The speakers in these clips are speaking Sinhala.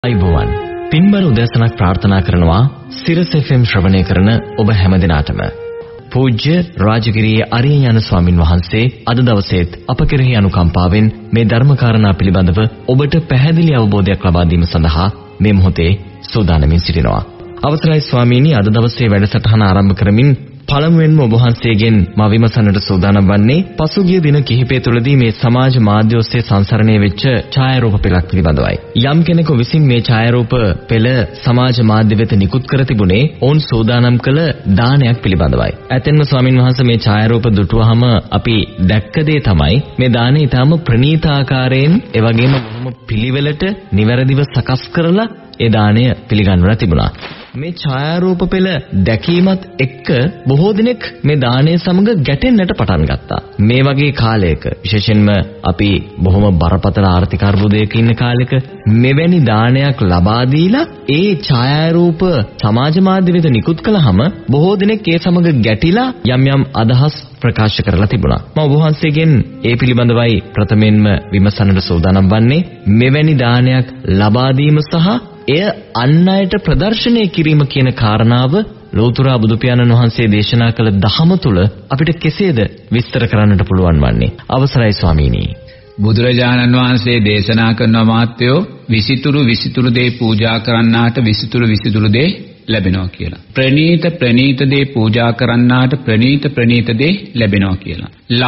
අයිබෝවන් පින්බර උදෑසනක් ප්‍රාර්ථනා කරනවා සිරස FM ශ්‍රවණය කරන ඔබ හැමදිනාටම පූජ්‍ය රාජගිරියේ අරියඥාන ස්වාමින් වහන්සේ අද දවසේත් අප කෙරෙහි අනුකම්පාවෙන් මේ ධර්ම කාරණා පිළිබඳව ඔබට පැහැදිලි අවබෝධයක් ලබා දීම සඳහා මේ මොහොතේ සූදානමින් සිටිනවා. අවසරයි ස්වාමීනි, අද දවසේ වැඩසටහන ආරම්භ කරමින් පළමුවෙන්ම ඔබ වහන්සේගෙන් මා විමසන්නට සූදානම් වන්නේ පසුගිය දින කිහිපය තුළදී මේ සමාජ මාධ්‍ය ඔස්සේ සංසරණය වෙච්ච ඡායාරූප පෙළක් පිළිබඳවයි. යම් කෙනෙකු විසින් මේ ඡායාරූප පෙළ සමාජ මාධ්‍ය වෙත නිකුත් කර තිබුණේ ඔවුන් සූදානම් කළ දානයක් පිළිබඳවයි. ඇතැම්ම ස්වාමින් වහන්සේ මේ ඡායාරූප දුටුවහම අපි දැක්ක දේ තමයි මේ දානය ඊටම ප්‍රණීත ආකාරයෙන් ඒ වගේම බොහොම පිළිවෙලට නිවැරදිව සකස් කරලා ඒ දාණය පිළිගන්වලා තිබුණා. මේ ඡායාරූප පෙළ දැකීමත් එක්ක බොහෝ දිනෙක මේ දාණය සමග ගැටෙන්නට පටන් ගත්තා. මේ වගේ කාලයක විශේෂයෙන්ම අපි බොහොම බරපතල ආර්ථික අර්බුදයක ඉන්න කාලෙක මෙවැනි දානයක් ලබා දීලා ඒ ඡායාරූප සමාජ මාධ්‍ය වෙත නිකුත් කළාම බොහෝ දිනෙක ඒ සමග ගැටිලා යම් අදහස් ප්‍රකාශ කරලා තිබුණා. මම ඔබ වහන්සේගෙන් ඒ පිළිබඳවයි ප්‍රථමයෙන්ම විමසන්නට සූදානම් වන්නේ. මෙවැනි දානයක් ලබා දීම සහ එය අන් අයට ප්‍රදර්ශනය කිරීම කියන කාරණාව ලෝතර බුදු පියාණන් වහන්සේ දේශනා කළ දහම තුල අපිට කෙසේද විස්තර කරන්නට පුළුවන් වන්නේ? අවසරයි ස්වාමීනි. බුදුරජාණන් වහන්සේ දේශනා කරන මාත්‍යෝ විසිතුරු දේ පූජා කරන්නාට විසිතුරු දේ ලැබෙනවා කියලා. ප්‍රණීත දේ පූජා කරන්නාට ප්‍රණීත දේ ලැබෙනවා කියලා.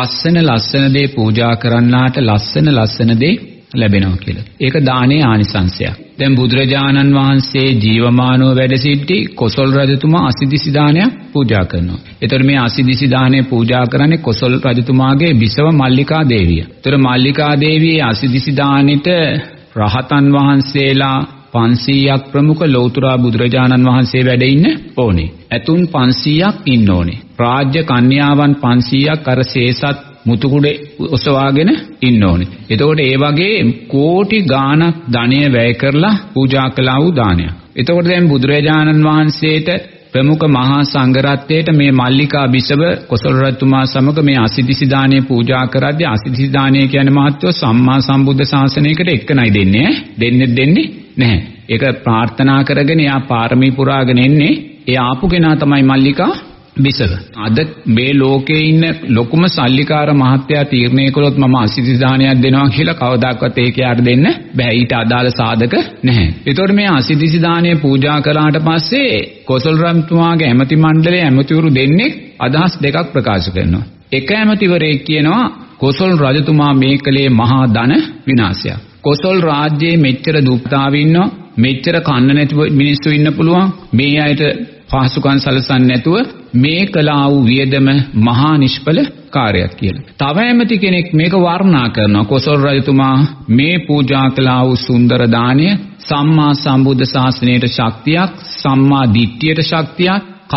ලස්සන දේ පූජා කරන්නාට ලස්සන දේ ලැබෙනවා කියලා. ඒක දානේ ආනිසංශයක්. දැන් බුදුරජාණන් වහන්සේ ජීවමානව වැඩ සිටි කොසල් රජතුමා අසිදිසි දානයක් පූජා කරනවා. ඒතර මේ අසිදිසි දානය පූජා කරන්නේ කොසල් රජතුමාගේ බිසව මල්ලිකා දේවිය. ඒතර මල්ලිකා දේවියේ අසිදිසි දානෙට රහතන් වහන්සේලා 500ක් ප්‍රමුඛ ලෞතර බුදුරජාණන් වහන්සේ වැඩ ඉන්න ඕනේ. ඇතුන් 500ක් ඉන්න ඕනේ. රාජ්‍ය කන්‍යාවන් 500ක් අර සේසත් මුතුකුඩේ ඔසවාගෙන ඉන්න ඕනේ. එතකොට ඒ වගේ කෝටි ගාණක් ධනය වැය කරලා පූජා කළා වූ දානයක්. එතකොට දැන් බුදුරජාණන් වහන්සේට ප්‍රමුඛ මහා සංඝරත්නයට මේ මල්ලිකා බිසව කොසල් රජතුමා සමග මේ අසිදිසි දානය පූජා කරද්දී අසිදිසි දානය කියන්නේ මහත්වෝ සම්මා සම්බුද්ධ ශාසනයකට එක්කනයි දෙන්නේ දෙන්නේ නැහැ. ඒක ප්‍රාර්ථනා කරගෙන යා පාරමී පුරාගෙන එන්නේ. ඒ ආපු කෙනා තමයි මල්ලිකා බිසව. අද මේ ලෝකේ ඉන්න ලොකුම සල්ලිකාර මහත්තයා තීරණය කළොත් මම අසිදිසි දානයක් දෙනවා කියලා කවදාකවත් ඒක යාට දෙන්න බෑ. ඊට අදාළ සාධක නැහැ. ඒතකොට මේ අසිදිසි දානය පූජා කළාට පස්සේ කොසල් රජතුමාගේ ඇමති මණ්ඩලයේ ඇමතිවරු දෙන්නේ අදහස් දෙකක් ප්‍රකාශ කරනවා. එක ඇමතිවරයෙක් කියනවා කොසල් රජතුමා මේ කලේ මහා ධන විනාශයක්. කොසල් රාජ්‍යයේ මෙච්චර දුප්පතාව ඉන්නවා, මෙච්චර කන්න නැතුව මිනිස්සු ඉන්න පුළුවන්. මේ අයට පහසුකම් සැලසන්නේ නැතුව මේ කළා වූ වියදම මහා නිෂ්ඵල කාර්යයක් කියලා. තව ඇමති කෙනෙක් මේක වර්ණනා කරනවා. කොසල් රජතුමා මේ පූජා කළා වූ සුන්දර දානය සම්මා සම්බුද්ධ ශාසනයට ශක්තියක්, සම්මා දිට්ඨියට ශක්තියක්,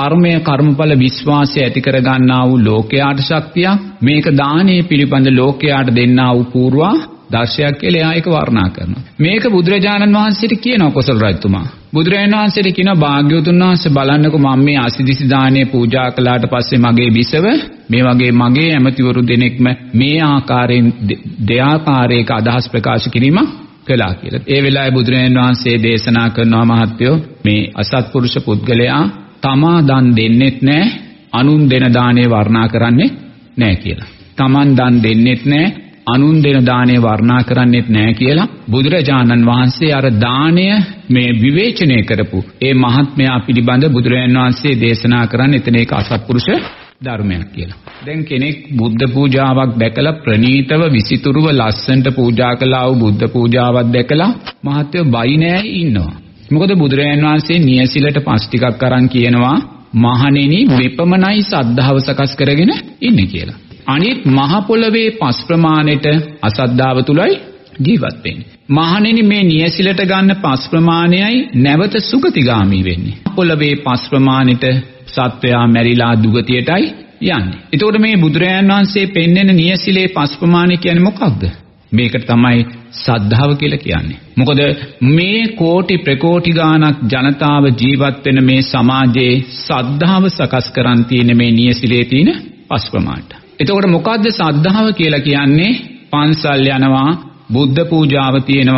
කර්මඵල විශ්වාසය ඇති කර ගන්නා වූ ලෝකයාට ශක්තියක්, මේක දානයේ පිළිබඳ ලෝකයාට දෙන්නා වූ පූර්වා දර්ශයක් කියලා එයා ඒක වර්ණනා කරනවා. මේක බුදුරජාණන් වහන්සේට කියනවා කොසල් රජතුමා. බුදුරජාණන් වහන්සේට කියනවා භාග්‍යවතුන් වහන්සේ බලන්නකෝ මම මේ අසිදිසි දානය පූජා කළාට පස්සේ මගේ බිසව මේ වගේ මගේ ඇමතිවරු දෙනෙක්ම මේ ආකාරයෙන් දෙආකාරයක අදහස් ප්‍රකාශ කිරීමක් කළා කියලා. ඒ වෙලාවේ බුදුරජාණන් වහන්සේ දේශනා කරනවා මහත්වෝ මේ අසත්පුරුෂ පුද්ගලයා තමා දන් දෙන්නෙත් නැහැ, අනුන් දෙන දාණය වර්ණනා කරන්නේ නැහැ කියලා. Taman දන් දෙන්නෙත් නැහැ, අනුන් දෙන දාණය වර්ණනා කරන්නෙත් නැහැ කියලා බුදුරජාණන් වහන්සේ අර දාණය මේ විවේචනය කරපු ඒ මහත්මයා පිළිබඳ බුදුරජාණන් වහන්සේ දේශනා කරන්නේ එතන ඒක අසත්පුරුෂ ධර්මයක් කියලා. දැන් කෙනෙක් බුද්ධ පූජාවක් දැකලා ප්‍රණීතව විසිතුරුව ලස්සනට පූජා කළා වූ බුද්ධ පූජාවක් දැකලා මහත්වෝ බයි නෑ ඉන්නවා. මොකද බුදුරජාණන් වහන්සේ නියසිලට පස් ටිකක් අරන් කියනවා මහණෙනි මෙපමණයි සද්ධාව සකස් කරගෙන ඉන්නේ කියලා. අනිත් මහ පොළවේ පස් ප්‍රමාණයට අසද්ධාව තුලයි ජීවත් වෙන්නේ. මහණෙනි මේ නියසිලට ගන්න පස් ප්‍රමාණයයි නැවත සුගතිගාමි වෙන්නේ. පොළවේ පස් ප්‍රමාණයට සත්වයා මැරිලා දුගතියටයි යන්නේ. එතකොට මේ බුදුරජාණන් වහන්සේ පෙන්වන නියසිලේ පස් ප්‍රමාණය කියන්නේ මොකක්ද? මේකට තමයි සද්ධාව කියලා කියන්නේ. මොකද මේ කෝටි ප්‍රකෝටි ගාණක් ජනතාව ජීවත් වෙන මේ සමාජයේ සද්ධාව සකස් කරන් තියෙන මේ නියසිලේ තියෙන පස් ප්‍රමාණයට. එතකොට මොකද්ද සද්ධාව කියලා කියන්නේ? පන්සල් යනවා, බුද්ධ පූජාව තියෙනවා,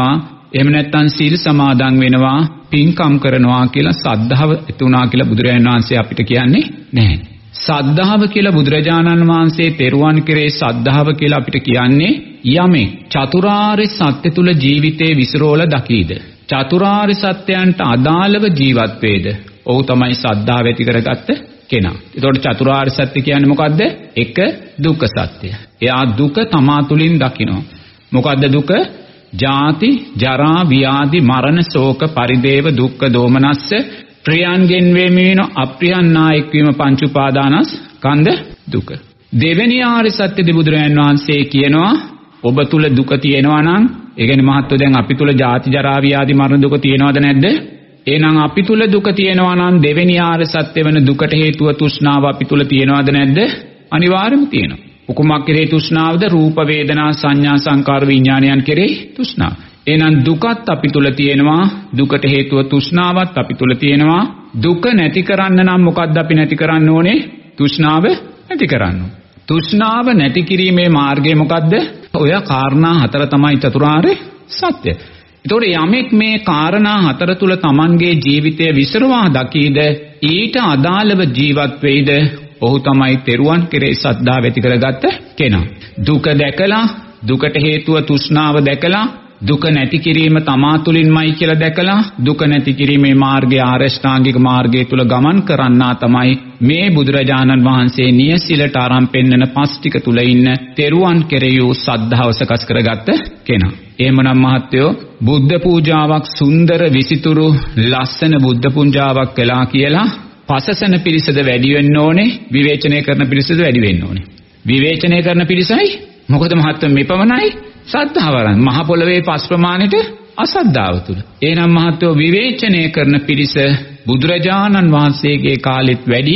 එහෙම නැත්නම් සීල් සමාදන් වෙනවා, පින්කම් කරනවා කියලා සද්ධාව එතුණා කියලා බුදුරජාණන් වහන්සේ අපිට කියන්නේ නැහැ. සද්ධාව කියලා බුදුරජාණන් වහන්සේ තෙරුවන් කෙරේ සද්ධාව කියලා අපිට කියන්නේ යමෙක් චතුරාර්ය සත්‍ය තුල ජීවිතේ විසිරෝල දකීද, චතුරාර්ය සත්‍යයන්ට අදාළව ජීවත් වේද, ඔහු තමයි සද්ධාව ඇති කරගත්ත කෙනා. ඒතකොට චතුරාර්ය සත්‍ය කියන්නේ මොකද්ද? එක දුක්ඛ සත්‍ය. එයා දුක තමා තුලින් දකිනවා. මොකද්ද දුක? ජාති, ජරා, ව්‍යාධි, මරණ, ශෝක, පරිදේව, දුක්ඛ, දෝමනස්ස, ප්‍රියන්ගෙන් වේමින අප්‍රියන් නායක වීම පංච උපාදානස්කන්ධ දුක. දෙවෙනි ආර්ය සත්‍ය බුදුරජාණන් වහන්සේ කියනවා ඔබ තුල දුක තියෙනවා නම්, ඒ කියන්නේ මහත්වෝ දැන් අපි තුල ජාති, ජරා, ව්‍යාධි, මරණ දුක තියෙනවද නැද්ද? එහෙනම් අපි තුල දුක තියෙනවා නම් දෙවෙනි ආර්ය සත්‍ය වෙන දුකට හේතුව තෘෂ්ණාව අපි තුල තියෙනවද නැද්ද? අනිවාර්යයෙන්ම තියෙනවා. උකුමක් කෙරේ තෘෂ්ණාවද? රූප, වේදනා, සංඥා, සංකාර, විඥානයන් කෙරේ තෘෂ්ණාව. එහෙනම් දුකත් අපි තුල තියෙනවා, දුකට හේතුව තෘෂ්ණාවත් අපි තුල තියෙනවා. දුක නැති කරන්න නම් මොකද්ද අපි නැති කරන්න ඕනේ? තෘෂ්ණාව නැති කරන්න. තෘෂ්ණාව නැති කිරීමේ මාර්ගය මොකද්ද? ඔය කාරණා හතර තමයි චතුරාර්ය සත්‍ය. ඒතකොට යමෙක් මේ කාරණා හතර තුල Tamanගේ ජීවිතය විසිරවා දකීද, ඊට අදාළව ජීවත් වෙයිද, ඔහු තමයි තෙරුවන් කෙරේ සද්ධාව ඇති කරගත්ත කෙනා. දුක දැකලා, දුකට හේතුව තෘෂ්ණාව දැකලා, දුක නැති කිරීම තමා තුලින්මයි කියලා දැකලා, දුක නැති කිරීමේ මාර්ගය ආරෂ්ඨාංගික මාර්ගය තුල ගමන් කරන්නා තමයි මේ බුදුරජාණන් වහන්සේ නියසිලට ආරම් පෙන්නන පස් ටික තුල ඉන්න තෙරුවන් කෙරෙහි සද්ධාව සකස් කරගත්ත කෙනා. එහෙමනම් මහත්තයෝ, බුද්ධ පූජාවක් සුන්දර විසිතුරු ලස්සන බුද්ධ පූජාවක් කළා කියලා පසසන පිරිසද වැඩි වෙන්න ඕනේ, විවේචනය කරන පිරිසද වැඩි වෙන්න ඕනේ. විවේචනය කරන පිරිසයි මොකද මහත්තයෝ මෙපමණයි ශ්‍රද්ධාවරන් මහ පොළවේ පස් ප්‍රමාණයට අසද්ධාව තුල. එහෙනම් මහත්තයෝ විවේචනය කරන පිරිස බුදුරජාණන් වහන්සේගේ කාලෙත් වැඩි,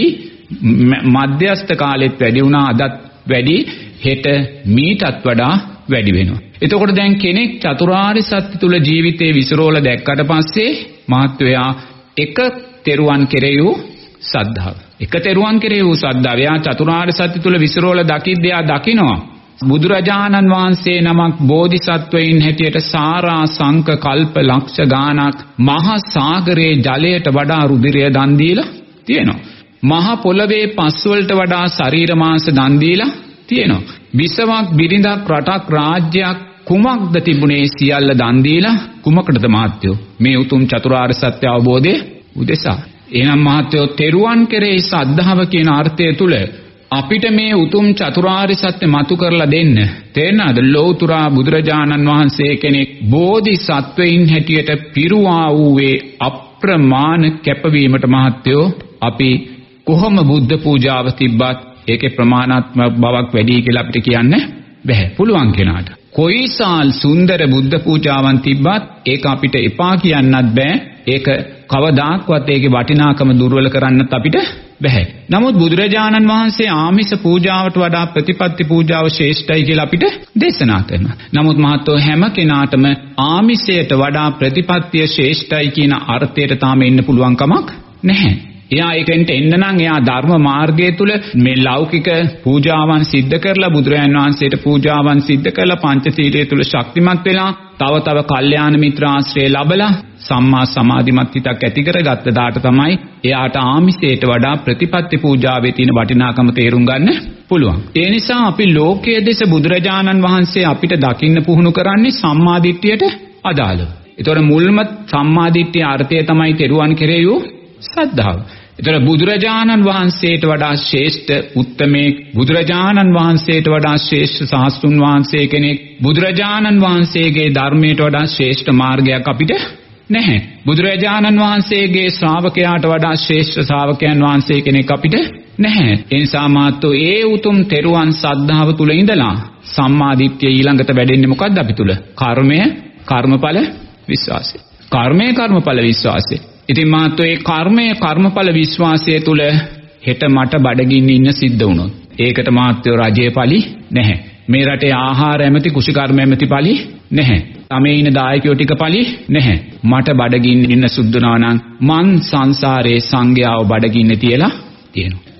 මධ්‍යස්ථ කාලෙත් වැඩි වුණා, අදත් වැඩි, හෙට මීටත් වඩා වැඩි වෙනවා. එතකොට දැන් කෙනෙක් චතුරාර්ය සත්‍ය තුල ජීවිතේ විසිරෝල දැක්කට පස්සේ මහත්තයා එක තෙරුවන් කෙරෙහි සද්ධාව. එක තෙරුවන් කෙරෙහි සද්ධාව. එයා චතුරාර්ය සත්‍ය තුල විසිරෝල දකිද්දී එයා දකිනවා බුදුරජාණන් වහන්සේ නමක් බෝධිසත්වයින් හැටියට සාරා සංක කල්ප ලක්ෂ ගානක් මහ සාගරයේ ජලයට වඩා රුධිරය දන් දීලා තියෙනවා. මහ පොළවේ පස් වලට වඩා ශරීර මාංශ දන් දීලා තියෙනවා. විසවක් බිරිඳක් රටක් රාජ්‍යයක් කුමක්ද තිබුණේ සියල්ල දන් දීලා කුමකටද මහත්යෝ? මේ උතුම් චතුරාර්ය සත්‍ය අවබෝධය උදෙසා. එහෙනම් මහත්යෝ, තෙරුවන් කෙරෙහි ශ්‍රද්ධාව කියන අර්ථය තුල අපිට මේ උතුම් චතුරාර්ය සත්‍ය මතු කරලා දෙන්න තේරෙනවද? ලෞතුරා බුදුරජාණන් වහන්සේ කෙනෙක් බෝධිසත්වයින් හැටියට පිරුවා වූවේ අප්‍රමාණ කැපවීමට මහත්යෝ, අපි කොහොම බුද්ධ පූජාව තිබ්බත් ඒකේ ප්‍රමාණාත්මක බවක් වැඩි කියලා අපිට කියන්න බැහැ. පුළුවන් කෙනාට කොයිසාල් සුන්දර බුද්ධ පූජාවන් තිබ්බත් ඒක අපිට එපා කියන්නත් බෑ. ඒක කවදාක්වත් ඒකේ වටිනාකම දුර්වල කරන්නත් අපිට බැහැ. නමුත් බුදුරජාණන් වහන්සේ ආමිෂ පූජාවට වඩා ප්‍රතිපත්ති පූජාව ශ්‍රේෂ්ඨයි කියලා අපිට දේශනා කරනවා. නමුත් මහත්තයෝ, හැම කෙනාටම ආමිෂයට වඩා ප්‍රතිපත්තිය ශ්‍රේෂ්ඨයි කියන අර්ථයට තාම එන්න පුළුවන් කමක් නැහැ. එයා ඒකෙන්ට එන්න නම් එයා ධර්ම මාර්ගය තුල මේ ලෞකික පූජාවන් සිද්ධ කරලා, බුදුරජාණන් වහන්සේට පූජාවන් සිද්ධ කරලා, පංචශීලයේ තුල ශක්තිමත් වෙලා, තව කල්යාණ මිත්‍ර ආශ්‍රය ලැබලා සම්මා සමාධිමත් හිතක් ඇති කරගත්ත දාට තමයි එයාට ආමිෂයට වඩා ප්‍රතිපත්ති පූජාවේ තියෙන වටිනාකම තේරුම් ගන්න පුළුවන්. ඒ නිසා අපි ලෝකයේ දෙස බුදුරජාණන් වහන්සේ අපිට දකින්න පුහුණු කරන්නේ සම්මාදිට්ඨියට අදාළව. ඒතකොට මුල්ම සම්මාදිට්ඨිය අර්ථය තමයි තෙරුවන් කෙරෙහි ශ්‍රද්ධාව. ඒතර බුදුරජාණන් වහන්සේට වඩා ශ්‍රේෂ්ඨ උත්තමේ, බුදුරජාණන් වහන්සේට වඩා ශ්‍රේෂ්ඨ සාස්තුන් වහන්සේ කෙනෙක්, බුදුරජාණන් වහන්සේගේ ධර්මයට වඩා ශ්‍රේෂ්ඨ මාර්ගයක් අපිට නැහැ. බුදුරජාණන් වහන්සේගේ ශ්‍රාවකයාට වඩා ශ්‍රේෂ්ඨ ශ්‍රාවකයන් වහන්සේ කෙනෙක් අපිට නැහැ. ඒ නිසා මාතෝ ඒ උතුම් තෙරුවන් සද්ධාව තුල ඉඳලා සම්මාදිට්ඨිය ඊළඟට වැඩෙන්නේ මොකද්ද අපි තුල? කර්මය, කර්මඵල, විශ්වාසය. කර්මය, කර්මඵල, විශ්වාසය. ඉතින් මාතෝ ඒ කර්මය, කර්මඵල, විශ්වාසය තුල හෙට මට බඩගින්න ඉන්න සිද්ධ වුණොත් ඒකට මාතෝ රජයේ පලි නැහැ. මේ රටේ ආහාර ඇමති, කුෂිකර්ම ඇමති පලි නැහැ. තමේ ඉන්න දායකයෝ ටික පලි නැහැ. මට බඩගින්න ඉන්න සුද්ධුනා නම් මං සංසාරේ සංඝයාව බඩගින්න තියලා තියෙනවා.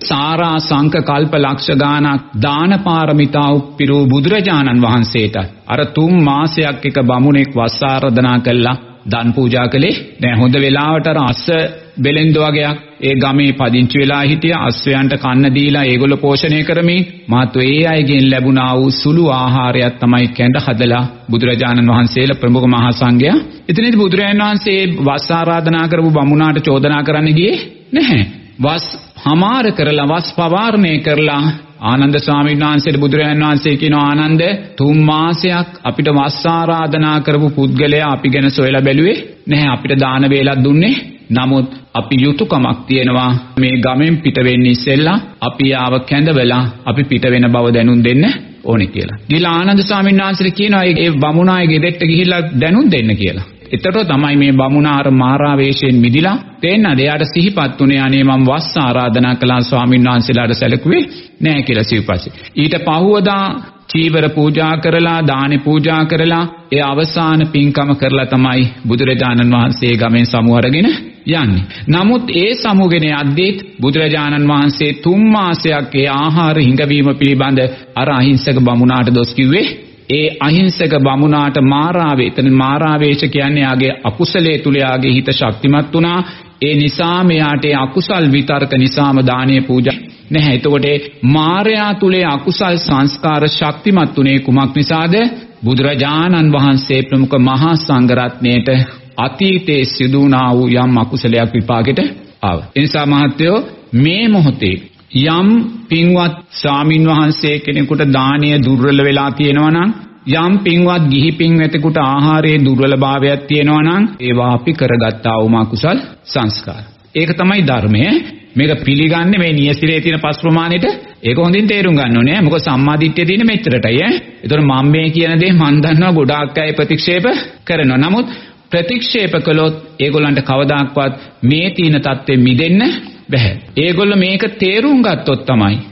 සාරා සංක කල්ප ලක්ෂ ගානක් දාන පාරමිතා උප්පිරු බුදුරජාණන් වහන්සේට අර 3 මාසයක් එක බමුණෙක් වස් ආරාධනා කළා දන් පූජා කළේ දැන් හොඳ වෙලාවට අර අස්ස බෙලෙන්ද වගේක් ඒ ගමේ පදිංචි වෙලා හිටිය අස්වැයන්ට කන්න දීලා ඒගොල්ලෝ පෝෂණය කරමින් මාතෝ ඒ අයගෙන් ලැබුණා වූ සුළු ආහාරයක් තමයි කැඳ හදලා බුදුරජාණන් වහන්සේලා ප්‍රමුඛ මහා සංඝයා එතනදී බුදුරජාණන් වහන්සේ වස් ආරාධනා කරපු බමුණාට චෝදනා කරන්න ගියේ නැහැ වස් හමාර කරලා වස් පවාරණය කරලා ආනන්ද ස්වාමීන් වහන්සේට බුදුරජාණන් වහන්සේ කියනවා ආනන්ද 3 මාසයක් අපිට වස් ආරාධනා කරපු පුද්ගලයා අපි ගැන සොයලා බැලුවේ නැහැ අපිට දාන වේලක් දුන්නේ නමුත් අපි යුතුයකමක් තියෙනවා මේ ගමෙන් පිට වෙන්න ඉස්සෙල්ලා අපි ආව කැඳවලා අපි පිට වෙන බව දැනුම් දෙන්න ඕනේ කියලා. ඊළඟ ආනන්ද ස්වාමීන් වහන්සේට කියනවා ඒ බමුණාගේ ගෙදරට ගිහිල්ලා දැනුම් දෙන්න කියලා. එතකොට තමයි මේ බමුණා අර මාරාවේශයෙන් මිදිලා තේන්නද එයාට සිහිපත් උනේ අනේ මම වස් ආරාධනා කළා ස්වාමීන් වහන්සේලාට සැලකුවේ නෑ කියලා සිව්පස්සේ. ඊට පහුවදා චීවර පූජා කරලා දානි පූජා කරලා ඒ අවසාන පින්කම කරලා තමයි බුදුරජාණන් වහන්සේ ගමෙන් සමු අරගෙන යන්නේ. නමුත් ඒ සමුගෙන යද්දී බුදුරජාණන් වහන්සේ 3 මාසයක් ඒ ආහාර හිඟවීම පිළිබඳ අර අහිංසක බමුණාට දොස් කිව්වේ ඒ අහිංසක බමුණාට මාරාවේ එතන මාරාවේශ කියන්නේ යාගේ අකුසලයේ තුල යාගේ හිත ශක්තිමත් වුණා ඒ නිසා මෙයාට ඒ අකුසල් විතර්ක නිසාම දානීය පූජා නැහැ. එතකොට මාරයා තුලේ අකුසල් සංස්කාර ශක්තිමත් උනේ කුමක් නිසාද? බුදුරජාණන් වහන්සේ ප්‍රමුඛ මහා සංඝ රත්නයේට අතීතයේ සිදු වුණා වූ යම් අකුසලයක් විපාකෙට ආවා. ඒ නිසා මහත්තයෝ මේ මොහොතේ යම් පින්වත් ස්වාමින් වහන්සේ කෙනෙකුට දානීය දුර්වල වෙලා තියෙනවා නම් යම් පින්වත් ගිහි පින්වතෙකුට ආහාරයේ දුර්වලභාවයක් තියෙනවා නම් ඒවා අපි කරගත්තා වූ කුසල් සංස්කාර. ඒක තමයි ධර්මය. මේක පිළිගන්නේ මේ නියසිරේ තියෙන පස් ප්‍රමාණයට ඒක හොඳින් තේරුම් ගන්න ඕනේ. මොකද සම්මාදිට්ඨිය තියෙන්නේ මෙච්චරටයි ඈ. ඒතර මම මේ කියන දේ මන් දන්නවා ගොඩාක් අය ප්‍රතික්ෂේප කරනවා. නමුත් ප්‍රතික්ෂේප කළොත් ඒගොල්ලන්ට කවදාක්වත් මේ තීන தත්ත්වෙ මිදෙන්න බැහැ. ඒගොල්ලෝ මේක තේරුම් ගත්තොත්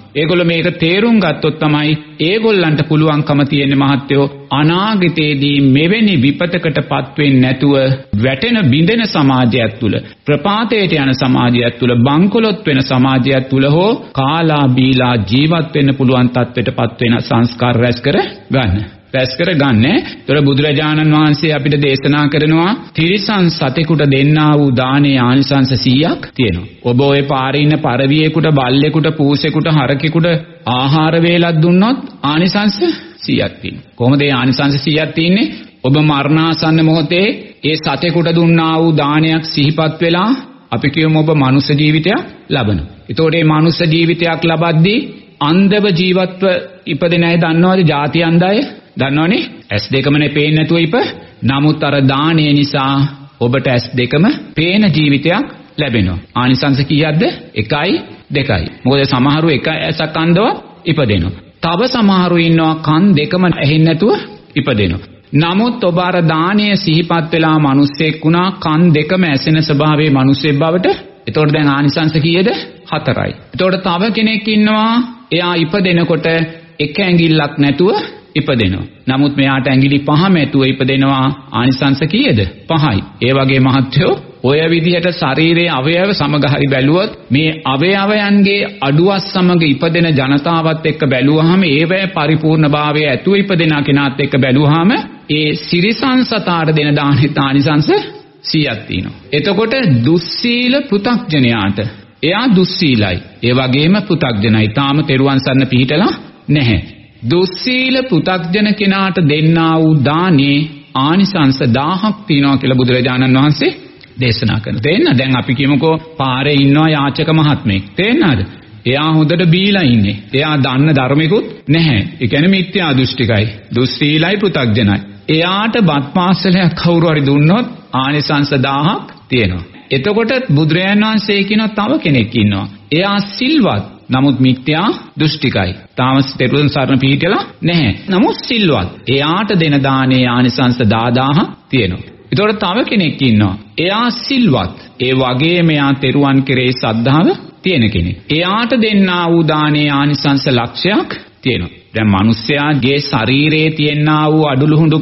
තමයි ඒගොල්ලන්ට පුළුවන්කම තියෙන මහත්යෝ අනාගතයේදී මෙවැනි විපතකටපත් වෙන්නේ නැතුව වැටෙන බිඳෙන සමාජයක් තුල ප්‍රපාතයට යන සමාජයක් තුල බංකොලොත් වෙන සමාජයක් තුල හෝ කාලා බීලා ජීවත් වෙන්න පුළුවන් තත්ත්වයටපත් වෙන සංස්කාර රැස් කර ගන්න. ඒතර බුදුරජාණන් වහන්සේ අපිට දේශනා කරනවා තිරිසන් සතෙකුට දෙන්නා වූ දානේ ආනිසංස 100ක් තියෙනවා. ඔබ ඔය පාරේ ඉන්න පරවියෙකුට, බල්ලෙකුට, පූසෙකුට, හරකෙකුට ආහාර වේලක් දුන්නොත් ආනිසංස 100ක් තියෙනවා. කොහොමද මේ ආනිසංස 100ක් තියෙන්නේ? ඔබ මරණාසන්න මොහොතේ ඒ සතෙකුට දුන්නා වූ දානයක් සිහිපත් වෙලා අපි කියමු ඔබ මනුෂ්‍ය ජීවිතයක් ලබනවා. ඒතකොට මේ මනුෂ්‍ය ජීවිතයක් ලබද්දී අන්ධව ජීවත්ව ඉපදෙන අය දන්නවද? ಜಾති අන්ධය දන්නවනේ. ඇස් දෙකමනේ පේන්නේ නැතුව නමුත් අර දාණය නිසා ඔබට ඇස් දෙකම පේන ජීවිතයක් ලැබෙනවා. ආනිසංස කීයක්ද? 1යි 2යි. මොකද සමහරු එක ඇසක් අන්ධව ඉපදෙනවා. තව සමහරු ඉන්නවා කන් දෙකම ඇහෙන්නේ නැතුව ඉපදෙනවා. නමුත් ඔබ අර දාණය සිහිපත් වෙලා මිනිස්සෙක් වුණා කන් දෙකම ඇසෙන ස්වභාවයේ මිනිස්සෙක් බවට. එතකොට දැන් ආනිසංස කීයද? 4යි. එතකොට තව කෙනෙක් ඉන්නවා එයා ඉපදෙනකොට එක ඇඟිල්ලක් නැතුව ඉපදෙනවා. නමුත් මෙයාට ඇඟිලි 5ම ඇතුව ඉපදෙනවා. ආනිසංස කීයද? 5යි. ඒ වගේ මහත්යෝ ඔය විදිහට ශරීරයේ අවයව සමග හරි බැලුවොත් මේ අවයවයන්ගේ අඩුවක් සමග ඉපදෙන ජනතාවත් එක්ක බැලුවාම ඒවැ පරිපූර්ණභාවය ඇතුව ඉපදෙන කෙනාත් එක්ක බැලුවාම ඒ සිරිසංසතාට දෙන දානෙත් ආනිසංස 100ක් තියෙනවා. එතකොට දුස්සීල පෘථග්ජනයාට එයා දුස්සීලයි. ඒ වගේම පෘථග්ජනයි. තාම තෙරුවන් සරණ පිහිටලා නැහැ. දුස්සීල පෘථග්ජන කෙනාට දෙන්නා වූ දානේ ආනිසංස 1000ක් තියෙනවා කියලා බුදුරජාණන් වහන්සේ දේශනා කරනවා. තේන්න දැන් අපි කියමුකෝ පාරේ ඉන්නවා යාචක මහත්මයෙක්. තේන්නද? එයා හොඳට බීලා ඉන්නේ. එයා දන්න ධර්මිකුත් නැහැ. ඒ කියන්නේ මිත්‍යා දෘෂ්ටිකයි. දුස්සීලයි පෘථග්ජනයි. එයාට බත් පාසලයක් කවුරු හරි දුන්නොත් ආනිසංස 1000ක් තියෙනවා. එතකොට බුදුරජාණන් වහන්සේ කියන තව කෙනෙක් ඉන්නවා. එයා සිල්වත්. නමුත් මිත්‍යා දෘෂ්ටිකයි. තාම තෙරුවන් සරණ පිහිටලා නැහැ. නමුත් සිල්වත්. එයාට දෙන දානේ ආනිසංස 10000 තියෙනවා. ඒතකොට තව කෙනෙක් ඉන්නවා. එයා සිල්වත්. ඒ වගේම එයා තෙරුවන් කෙරේ ශ්‍රද්ධාව තියෙන කෙනෙක්. එයාට දෙන්නා වූ දානේ ආනිසංස ලක්ෂයක් තියෙනවා. දැන් මිනිස්යාගේ ශරීරයේ තියෙනා වූ අඩුලුහුඬුකම්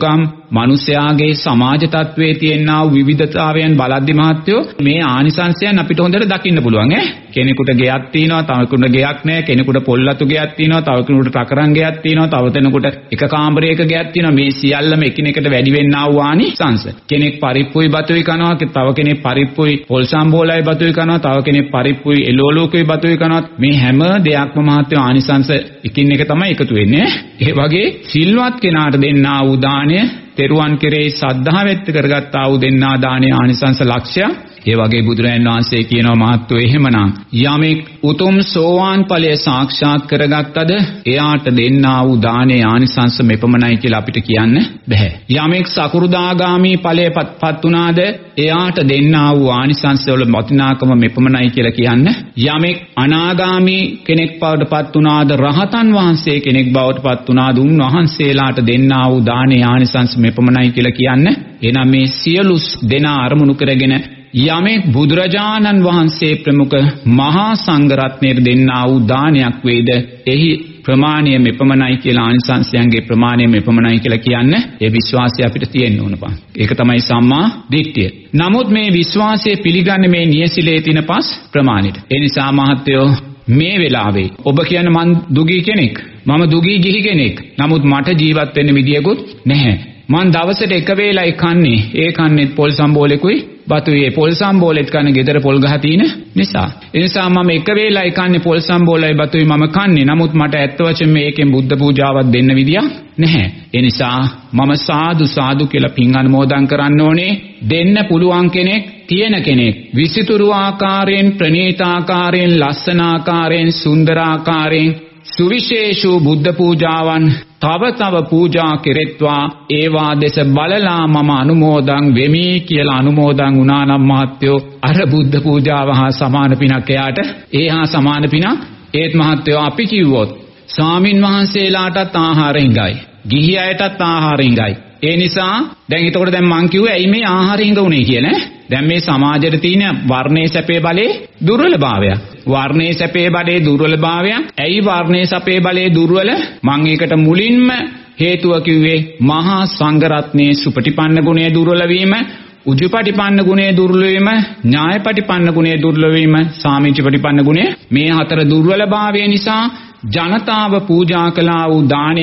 මිනිස්යාගේ සමාජ තත්වයේ තියෙනා විවිධතාවයන් බලද්දි මහත්තයෝ මේ ආනිසංසයන් අපිට හොඳට දකින්න පුළුවන් ඈ. කෙනෙකුට ගෙයක් තියෙනවා, තව කෙනෙකුට ගෙයක් නැහැ. කෙනෙකුට පොල්ලතු ගෙයක් තියෙනවා, තව කෙනෙකුට ටකරන් ගෙයක් තියෙනවා, තව කෙනෙකුට එක කාමරයක ගෙයක් තියෙනවා. මේ සියල්ලම එකිනෙකට වැඩි වෙන්නා වූ ආනිසංස. කෙනෙක් පරිප්පුයි බතුයි කනවා, තව කෙනෙක් පරිප්පුයි පොල් සම්බෝලයි බතුයි කනවා, තව කෙනෙක් පරිප්පුයි එළවලුකුයි බතුයි කනවා. මේ හැම දෙයක්ම මහත්තයෝ ආනිසංස එකින් එක තමයි එකතු වෙන්නේ. ඒ වගේ සිල්වත් කෙනාට දෙන්නා වූ දාණය තෙරුවන් කෙරෙහි සද්ධාව ඇත්ත කරගත්තා වූ දෙන්නා දාණය ආනිසංස ලක්ෂය. ඒ වගේ බුදුරජාණන් වහන්සේ කියනවා මහත්තයෝ එහෙමනම් යමෙක් උතුම් සෝවාන් ඵලය සාක්ෂාත් කරගත්තද එයාට දෙන්නා වූ දානේ ආනිසංස මෙපමණයි කියලා අපිට කියන්න බෑ. යමෙක් සකුරුදාගාමි ඵලයටපත් වුණාද එයාට දෙන්නා වූ ආනිසංස වල වටිනාකම මෙපමණයි කියලා කියන්න. යමෙක් අනාගාමි කෙනෙක් බවටපත් වුණාද රහතන් වහන්සේ කෙනෙක් බවටපත් වුණාද උන්වහන්සේලාට දෙන්නා වූ දානේ ආනිසංස මෙපමණයි කියලා කියන්න. එනම් මේ සියලු දෙනා අරමුණු කරගෙන යමෙක් බුදුරජාණන් වහන්සේ ප්‍රමුඛ මහා සංඝ රත්නයේ දෙන්නා වූ දානයක් වේද එහි ප්‍රමාණය මෙපමණයි කියලා ආනිසංසයන්ගේ ප්‍රමාණය මෙපමණයි කියලා කියන්නේ ඒ විශ්වාසය අපිට තියෙන්න ඕන බං. ඒක තමයි සම්මා දිට්ඨිය. නමුත් මේ විශ්වාසය පිළිගන්නේ මේ නියසිලේ තින පස් ප්‍රමාණයට. ඒ නිසා මහත්තයෝ මේ වෙලාවේ ඔබ කියන්නේ මං දුගී කෙනෙක්. මම දුගී ගිහි කෙනෙක්. නමුත් මට ජීවත් වෙන්න විදියකුත් නැහැ. මං දවසට එක වේලයි කන්නේ. ඒ කන්නේ පොල් සම්බෝලෙකුයි බතුයේ පොල් සම්බෝලෙත් කන්නේ ගෙදර පොල් ගහ තියෙන නිසා. ඒ නිසා මම එක වේලයි කන්නේ පොල් සම්බෝලයි බතුයි මම කන්නේ. නමුත් මට ඇත්ත වශයෙන්ම මේකෙන් බුද්ධ පූජාවක් දෙන්න විදියක් නැහැ. ඒ නිසා මම සාදු සාදු කියලා පින් අනුමෝදන් කරන්න ඕනේ. දෙන්න පුළුවන් කෙනෙක් තියෙන කෙනෙක් විසිතුරු ආකාරයෙන් ප්‍රණීත ආකාරයෙන් ලස්සන ආකාරයෙන් සුන්දර ආකාරයෙන් සුවිශේෂූ බුද්ධ පූජාවන් තව පූජා කෙරෙත්වා ඒවා දෙස බලලා මම අනුමෝදන් වෙමි කියලා අනුමෝදන් වුණා නම් මහත්තයෝ අර බුද්ධ පූජාව හා සමාන පිනක් එයාට ඒ හා සමාන පිනක් ඒත් මහත්තයෝ අපි කිව්වොත් ස්වාමින් වහන්සේලාටත් ආහාර හිඟයි ගිහි අයටත් ආහාර හිඟයි. ඒ නිසා දැන් එතකොට දැන් මං කිව්වේ ඇයි මේ ආහාර හිඟ උනේ කියලා දැන් මේ සමාජයට තියෙන වර්ණයේ සැපේ බලේ දුර්වලභාවය. වර්ණයේ සැපේ බලේ දුර්වලභාවය. ඇයි වර්ණයේ සැපේ බලේ දුර්වල? මං ඒකට මුලින්ම හේතුව කිව්වේ මහා සංඝ රත්නයේ සුපටිපන්න ගුණය දුර්වල වීම, උජුපටිපන්න ගුණය දුර්වල වීම, ඥායපටිපන්න ගුණය දුර්වල වීම, සාමීචපටිපන්න ගුණය මේ හතර දුර්වලභාවය නිසා ජනතාව පූජා කළා වූ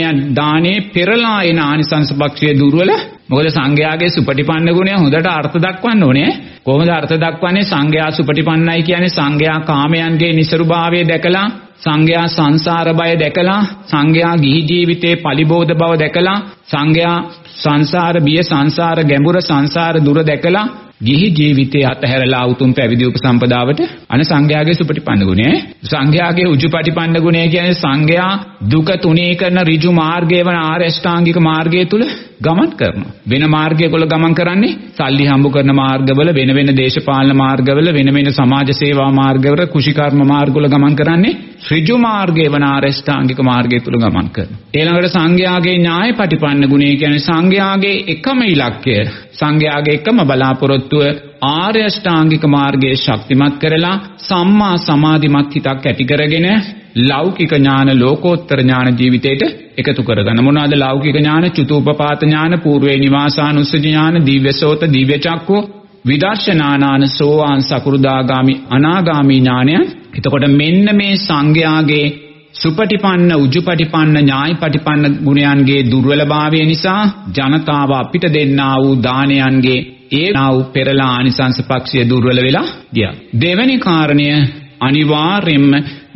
දානේ පෙරලා එන ආනිසංස පක්ෂයේ දුර්වල. මොකද සංඝයාගේ සුපටිපන්න ගුණය හොඳට අර්ථ දක්වන්න ඕනේ. කොහොමද අර්ථ දක්වන්නේ? සංඝයා සුපටිපන්නයි කියන්නේ සංඝයා කාමයන්ගේ නිසරුභාවය දැකලා, සංඝයා සංසාර බය දැකලා, සංඝයා ගිහි ජීවිතේ පලිබෝධ බව දැකලා, සංඝයා සංසාර බිය, සංසාර ගැඹුර, සංසාර දුර දැකලා ගිහි ජීවිතය අතහැරලා උතුම් පැවිදි උපසම්පදාවට අන සංඝයාගේ සුපටිපන්න ගුණය. සංඝයාගේ උජුපටිපන්න ගුණය කියන්නේ සංඝයා දුක තුනී කරන ඍජු මාර්ගය වන ආර්ය අෂ්ටාංගික මාර්ගය තුල ගමන් කරනවා. වෙන මාර්ගයකවල ගමන් කරන්නේ සල්ලි හම්බ කරන මාර්ගවල, වෙන දේශපාලන මාර්ගවල, වෙන සමාජ සේවා මාර්ගවල, කුෂිකර්ම මාර්ගවල ගමන් කරන්නේ ඍජු මාර්ගය වන ආර්ය අෂ්ටාංගික මාර්ගය තුල ගමන් කරනවා. ඊළඟට සංඝයාගේ ඥායපටිපන්න ගුණය කියන්නේ සංඝයාගේ එකම ඉලක්කය, සංඝයාගේ එකම බලාපොරොත්තුව ආර්ය අෂ්ටාංගික මාර්ගයේ ශක්තිමත් කරලා සම්මා සමාධිමත් හිතක් ඇති කරගෙන ලෞකික ඥාන ලෝකෝත්තර ඥාන ජීවිතයට එකතු කරගන්න. මොනවාද ලෞකික ඥාන? චුතූපපාත ඥාන, పూర్වේ නිවාසානුස්සති ඥාන, දිව්‍යසෝත, දිව්‍ය චක්කු, විදර්ශනානාන, සෝවාන්, සකුරුදාගාමි, අනාගාමි ඥානය. එතකොට මෙන්න මේ සංඝයාගේ සුපටිපන්න, උජුපටිපන්න, ඥායපටිපන්න ගුණයන්ගේ දුර්වලභාවය නිසා ජනතාව අපිට දෙන්නා වූ දානයන්ගේ ඒ නාව් පෙරලා ආනිසංස පක්ෂය දුර්වල වෙලා ගියා. දෙවෙනි කාරණය අනිවාර්යයෙන්ම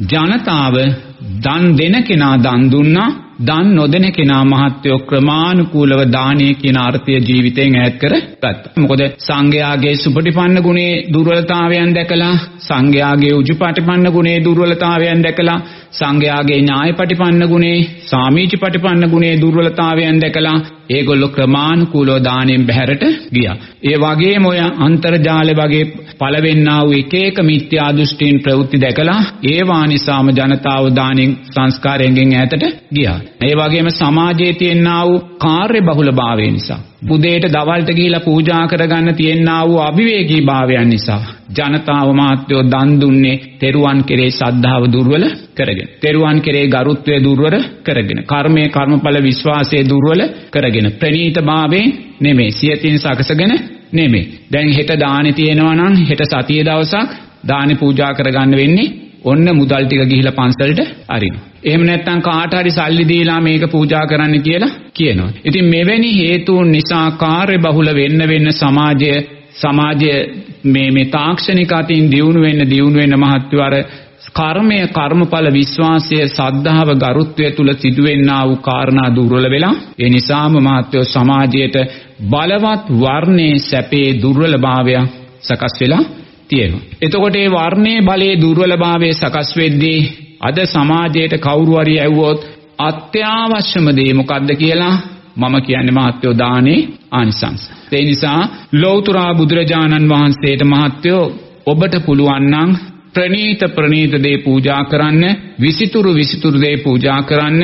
ජනතාව දන් දෙන කෙනා දන් දුන්නා, දන් නොදෙන කෙනා මහත්යෝ ක්‍රමානුකූලව දානීය කියන අර්ථය ජීවිතයෙන් ඈත් කරගත්තා. මොකද සංඝයාගේ සුපටිපන්න ගුණේ දුර්වලතාවයන් දැකලා, සංඝයාගේ උජුපටිපන්න ගුණේ දුර්වලතාවයන් දැකලා, සංඝයාගේ ඥායපටිපන්න ගුණේ, සාමීචපටිපන්න ගුණේ දුර්වලතාවයන් දැකලා ඒගොල්ලෝ ක්‍රමානුකූලව දාණයෙන් බැහැරට ගියා. ඒ වගේම ඔය අන්තර්ජාල වගේ පළවෙන්නා වූ එක මිත්‍යා දෘෂ්ටීන් ප්‍රවෘත්ති දැකලා ඒවා නිසාම ජනතාව දාණයෙන් සංස්කාරයෙන් ඈතට ගියා. ඒ වගේම සමාජයේ තියෙනා වූ කාර්ය බහුලභාවය නිසා, උදේට දවල්ට ගිහිලා පූජා කරගන්න තියෙනා වූ අවිවේකී භාවයන් නිසා, ජනතාව මහත්වෝ දන් දුන්නේ තෙරුවන් කෙරේ ශ්‍රද්ධාව දුර්වල කරගෙන. තෙරුවන් කෙරේ ගරුත්වය දුර්වල කරගෙන. කර්මයේ කර්මඵල විශ්වාසයේ දුර්වල කරගෙන. ප්‍රණීතභාවයෙන් නෙමෙයි. සියතින් සකසගෙන නෙමෙයි. දැන් හෙට දානේ තියෙනවා නම් හෙට සතියේ දවසක් දානේ පූජා කරගන්න වෙන්නේ ඔන්න මුදල් ටික ගිහිලා පන්සලට අරින්න. එහෙම නැත්නම් කාට හරි සල්ලි දීලා මේක පූජා කරන්න කියලා කියනවා. ඉතින් මෙවැනි හේතුන් නිසා කාර්ය බහුල වෙන්න සමාජය මේ තාක්ෂණික අතින් දියුණු වෙන්න මහත්වෝ අර කර්මය කර්මඵල විශ්වාසය සද්ධාව ගරුත්වය තුල සිදුවෙන්නා වූ කාරණා දුර්වල වෙලා ඒ නිසාම මහත්වෝ සමාජයට බලවත් වර්ණයේ සැපේ දුර්වලභාවය සකස් වෙලා තියෙනවා. එතකොට මේ වර්ණයේ බලයේ දුර්වලභාවය සකස් වෙද්දී අද සමාජයට කවුරු හරි ඇහුවොත් අත්‍යවශ්‍යම දේ මොකක්ද කියලා මම කියන්නේ මහත්වෝ දානේ ආනිසංස. ඒ නිසා ලෞතර බුදුරජාණන් වහන්සේට මහත්වෝ ඔබට පුළුවන් නම් ප්‍රණීත දේ පූජා කරන්න, විසිතුරු දේ පූජා කරන්න,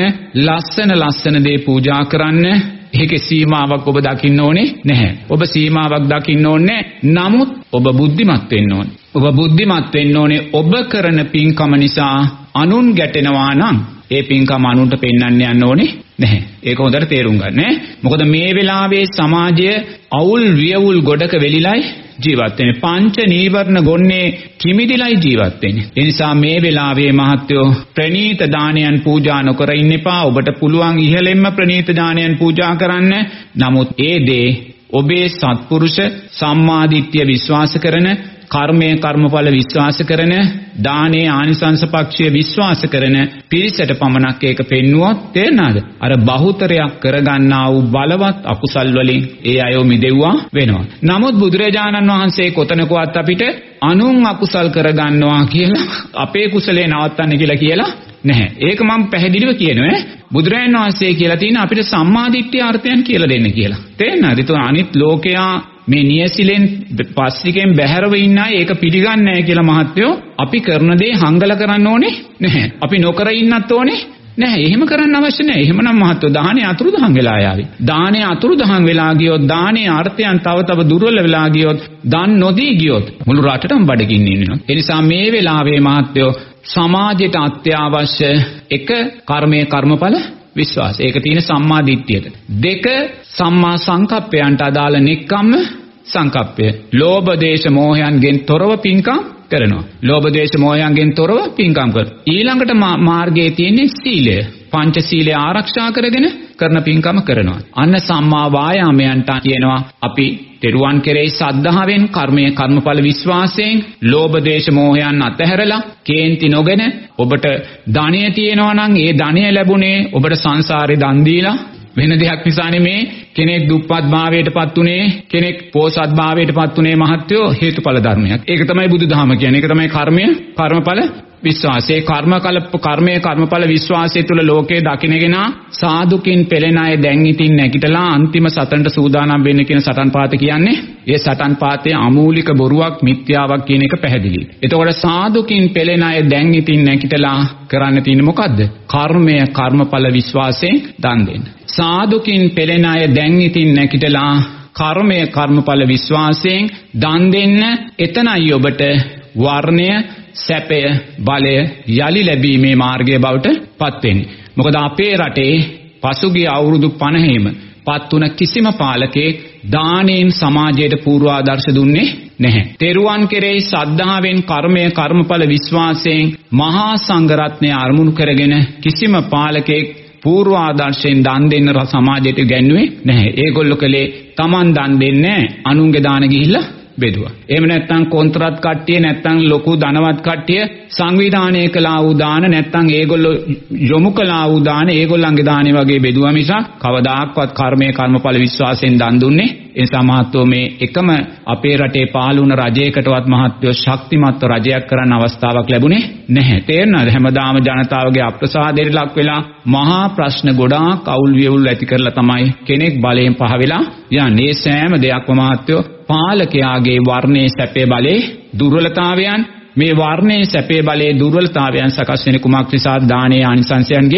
ලස්සන දේ පූජා කරන්න. ඒකේ සීමාවක් ඔබ දකින්න ඕනේ නැහැ. ඔබ සීමාවක් දකින්න ඕනේ. නමුත් ඔබ බුද්ධිමත් වෙන්න ඕනේ. ඔබ බුද්ධිමත් වෙන්න ඕනේ. ඔබ කරන පින්කම නිසා අනුන් ගැටෙනවා නම් ඒ පින්කම අනුන්ට පෙන්වන්න යන්න ඕනේ නැහැ. ඒක හොඳට තේරුම් ගන්න ඈ. මොකද මේ වෙලාවේ සමාජය අවුල් වියවුල් ගොඩක වෙලිලයි ජීවත් වෙන්නේ. පංච නීවරණ ගොන්නේ කිමිදිලයි ජීවත් වෙන්නේ. ඒ නිසා මේ වෙලාවේ මහත්වෝ ප්‍රණීත දානයන් පූජා නොකර ඉන්න එපා. ඔබට පුළුවන් ඉහළෙන්ම ප්‍රණීත දානයන් පූජා කරන්න. නමුත් ඒ දේ ඔබේ සත්පුරුෂ සම්මාදිට්ඨිය විශ්වාස කරන, කර්මය කර්මඵල විශ්වාස කරන, දානේ ආනිසංස පක්ෂය විශ්වාස කරන පිරිසට පමණක් ඒක පෙන්වුවොත් තේරෙනවද? අර බහුතරයක් කරගන්නා වූ බලවත් අකුසල් වලින් ඒ අයව මිදෙව්වා වෙනවා. නමුත් බුදුරජාණන් වහන්සේ කොතනකවත් අපිට අනුන් අකුසල් කරගන්නවා කියලා අපේ කුසලේ නවත්තන්න කියලා නැහැ. ඒක මම පැහැදිලිව කියනවා. බුදුරජාණන් වහන්සේ කියලා තියෙන අපිට සම්මාදිට්ඨිය අර්ථයන් කියලා දෙන්න කියලා. තේරෙනවද? ඒක අනිත් ලෝකයා මේ නියසිලෙන් පස්සිකෙන් බැහැරව ඉන්න අය ඒක පිළිගන්නේ නැහැ කියලා මහත්වෝ අපි කරන දේ හංගල කරන්න ඕනේ නැහැ. අපි නොකර ඉන්නත් ඕනේ නැහැ. එහෙම කරන්න අවශ්‍ය නැහැ. එහෙමනම් මහත්වෝ දානේ අතුරුදහන් වෙලා යාවි. දානේ අතුරුදහන් වෙලා ගියොත්, දානේ අර්ථයන් තව දුර්වල වෙලා ගියොත්, දන් නොදී ගියොත් මුළු රටටම බඩගින්න ඉන්නවා. ඒ නිසා මේ වෙලාවේ මහත්වෝ සමාජයට අත්‍යවශ්‍ය එක කර්මයේ කර්මඵල විශ්වාස. ඒක තියෙන සම්මා දිට්ඨියට. දෙක සම්මා සංකප්පයන්ට අදාළ නෙක්ඛම්ම සංකප්පය. ලෝභ දේශ මොහයන්ගෙන් තොරව පින්කම් කරනවා. ලෝභ දේශ මොහයන්ගෙන් තොරව පින්කම් කරනවා. ඊළඟට මාර්ගයේ තියෙන සීලය. පංච සීලය ආරක්ෂා කරගෙන කරන පින්කම කරනවා. අන්න සම්මා වායාමයන්ට කියනවා අපි තෙරුවන් කෙරෙහි සද්ධාවෙන්, කර්මයේ කර්මඵල විශ්වාසයෙන්, ලෝභ දේශ මොහයන් අතහැරලා, කේන්ති නොගෙන ඔබට ධනය තියෙනවා නම් ඒ ධනය ලැබුණේ ඔබට සංසාරේ දන් දීලා වෙන දෙයක් නිසා නෙමේ. කෙනෙක් දුප්පත් භාවයට පත් උනේ, කෙනෙක් පෝසත් භාවයට පත් උනේ මහත්වෝ හේතුඵල ධර්මයක්. ඒක තමයි බුදුදහම කියන්නේ. ඒක තමයි කර්මය කර්මඵල විශ්වාසයේ කර්මයේ කර්මඵල විශ්වාසය තුළ ලෝකේ දකින්නගෙන සාදුකින් පෙළෙන අය දැන් ඉතින් නැගිටලා අන්තිම සටනට සූදානම් වෙන්න කියන සටන් පාත කියන්නේ. ඒ සටන් පාතේ අමූලික බොරුවක්, මිත්‍යාවක් කියන එක පැහැදිලි. එතකොට සාදුකින් පෙළෙන අය දැන් ඉතින් නැගිටලා කරන්න තියෙන්නේ මොකද්ද? කර්මය කර්මඵල විශ්වාසයෙන් දන් දෙන්න. සාදුකින් පෙළෙන අය දැන් ඉතින් නැගිටලා කර්මය කර්මඵල විශ්වාසයෙන් දන් දෙන්න. එතනයි ඔබට වර්ණය, සැපය, බලය යලි ලැබීමේ මාර්ගය බවට පත් වෙන්නේ. මොකද අපේ රටේ පසුගිය අවුරුදු 50ෙම පත් වුණ කිසිම පාලකෙක් දානෙන් සමාජයට පූර්වාදර්ශ දුන්නේ නැහැ. තෙරුවන් කෙරෙහි ශ්‍රද්ධාවෙන්, කර්මය කර්මඵල විශ්වාසයෙන් මහා සංඝරත්නය අරමුණු කරගෙන කිසිම පාලකෙක් පූර්වාදර්ශයෙන් දන් දෙන්න සමාජයට ගැන්නුවේ නැහැ. ඒගොල්ලෝ කලේ Taman දන් දෙන්නේ අනුන්ගේ දාන ගිහිල්ලා බෙදුවා. එහෙම නැත්නම් කොන්ත්‍රාත් කට්ටිය, නැත්නම් ලොකු ධනවත් කට්ටිය සංවිධානය කළා වූ දාන, නැත්නම් ඒගොල්ලෝ යොමු කළා වූ දාන ඒගොල්ලන්ගේ දානේ වගේ බෙදුවා මිසක් කවදාක්වත් කර්මයේ කර්මඵල විශ්වාසයෙන් දන් දුන්නේ. ඒ නිසා මහත්වෝ මේ එකම අපේ රටේ පහළ වුණ රජයකටවත් මහත්වෝ ශක්තිමත් රජයක් කරන්න අවස්ථාවක් ලැබුණේ නැහැ. තේරෙනවද? හැමදාම ජනතාවගේ අප්‍රසාදයට ලක් වෙලා මහා ප්‍රශ්න ගොඩාක් අවුල් වියවුල් ඇති කරලා තමයි කෙනෙක් බලයෙන් පහ වෙලා යන්නේ. සෑම දෙයක්ම මහත්වෝ පාලකයාගේ වර්ණයේ සැපේ බලේ දුර්වලතාවයන්, මේ වර්ණයේ සැපේ බලේ දුර්වලතාවයන් සකස් වෙන කුමක් නිසා? දානේ ආනිසංසයන්ගේ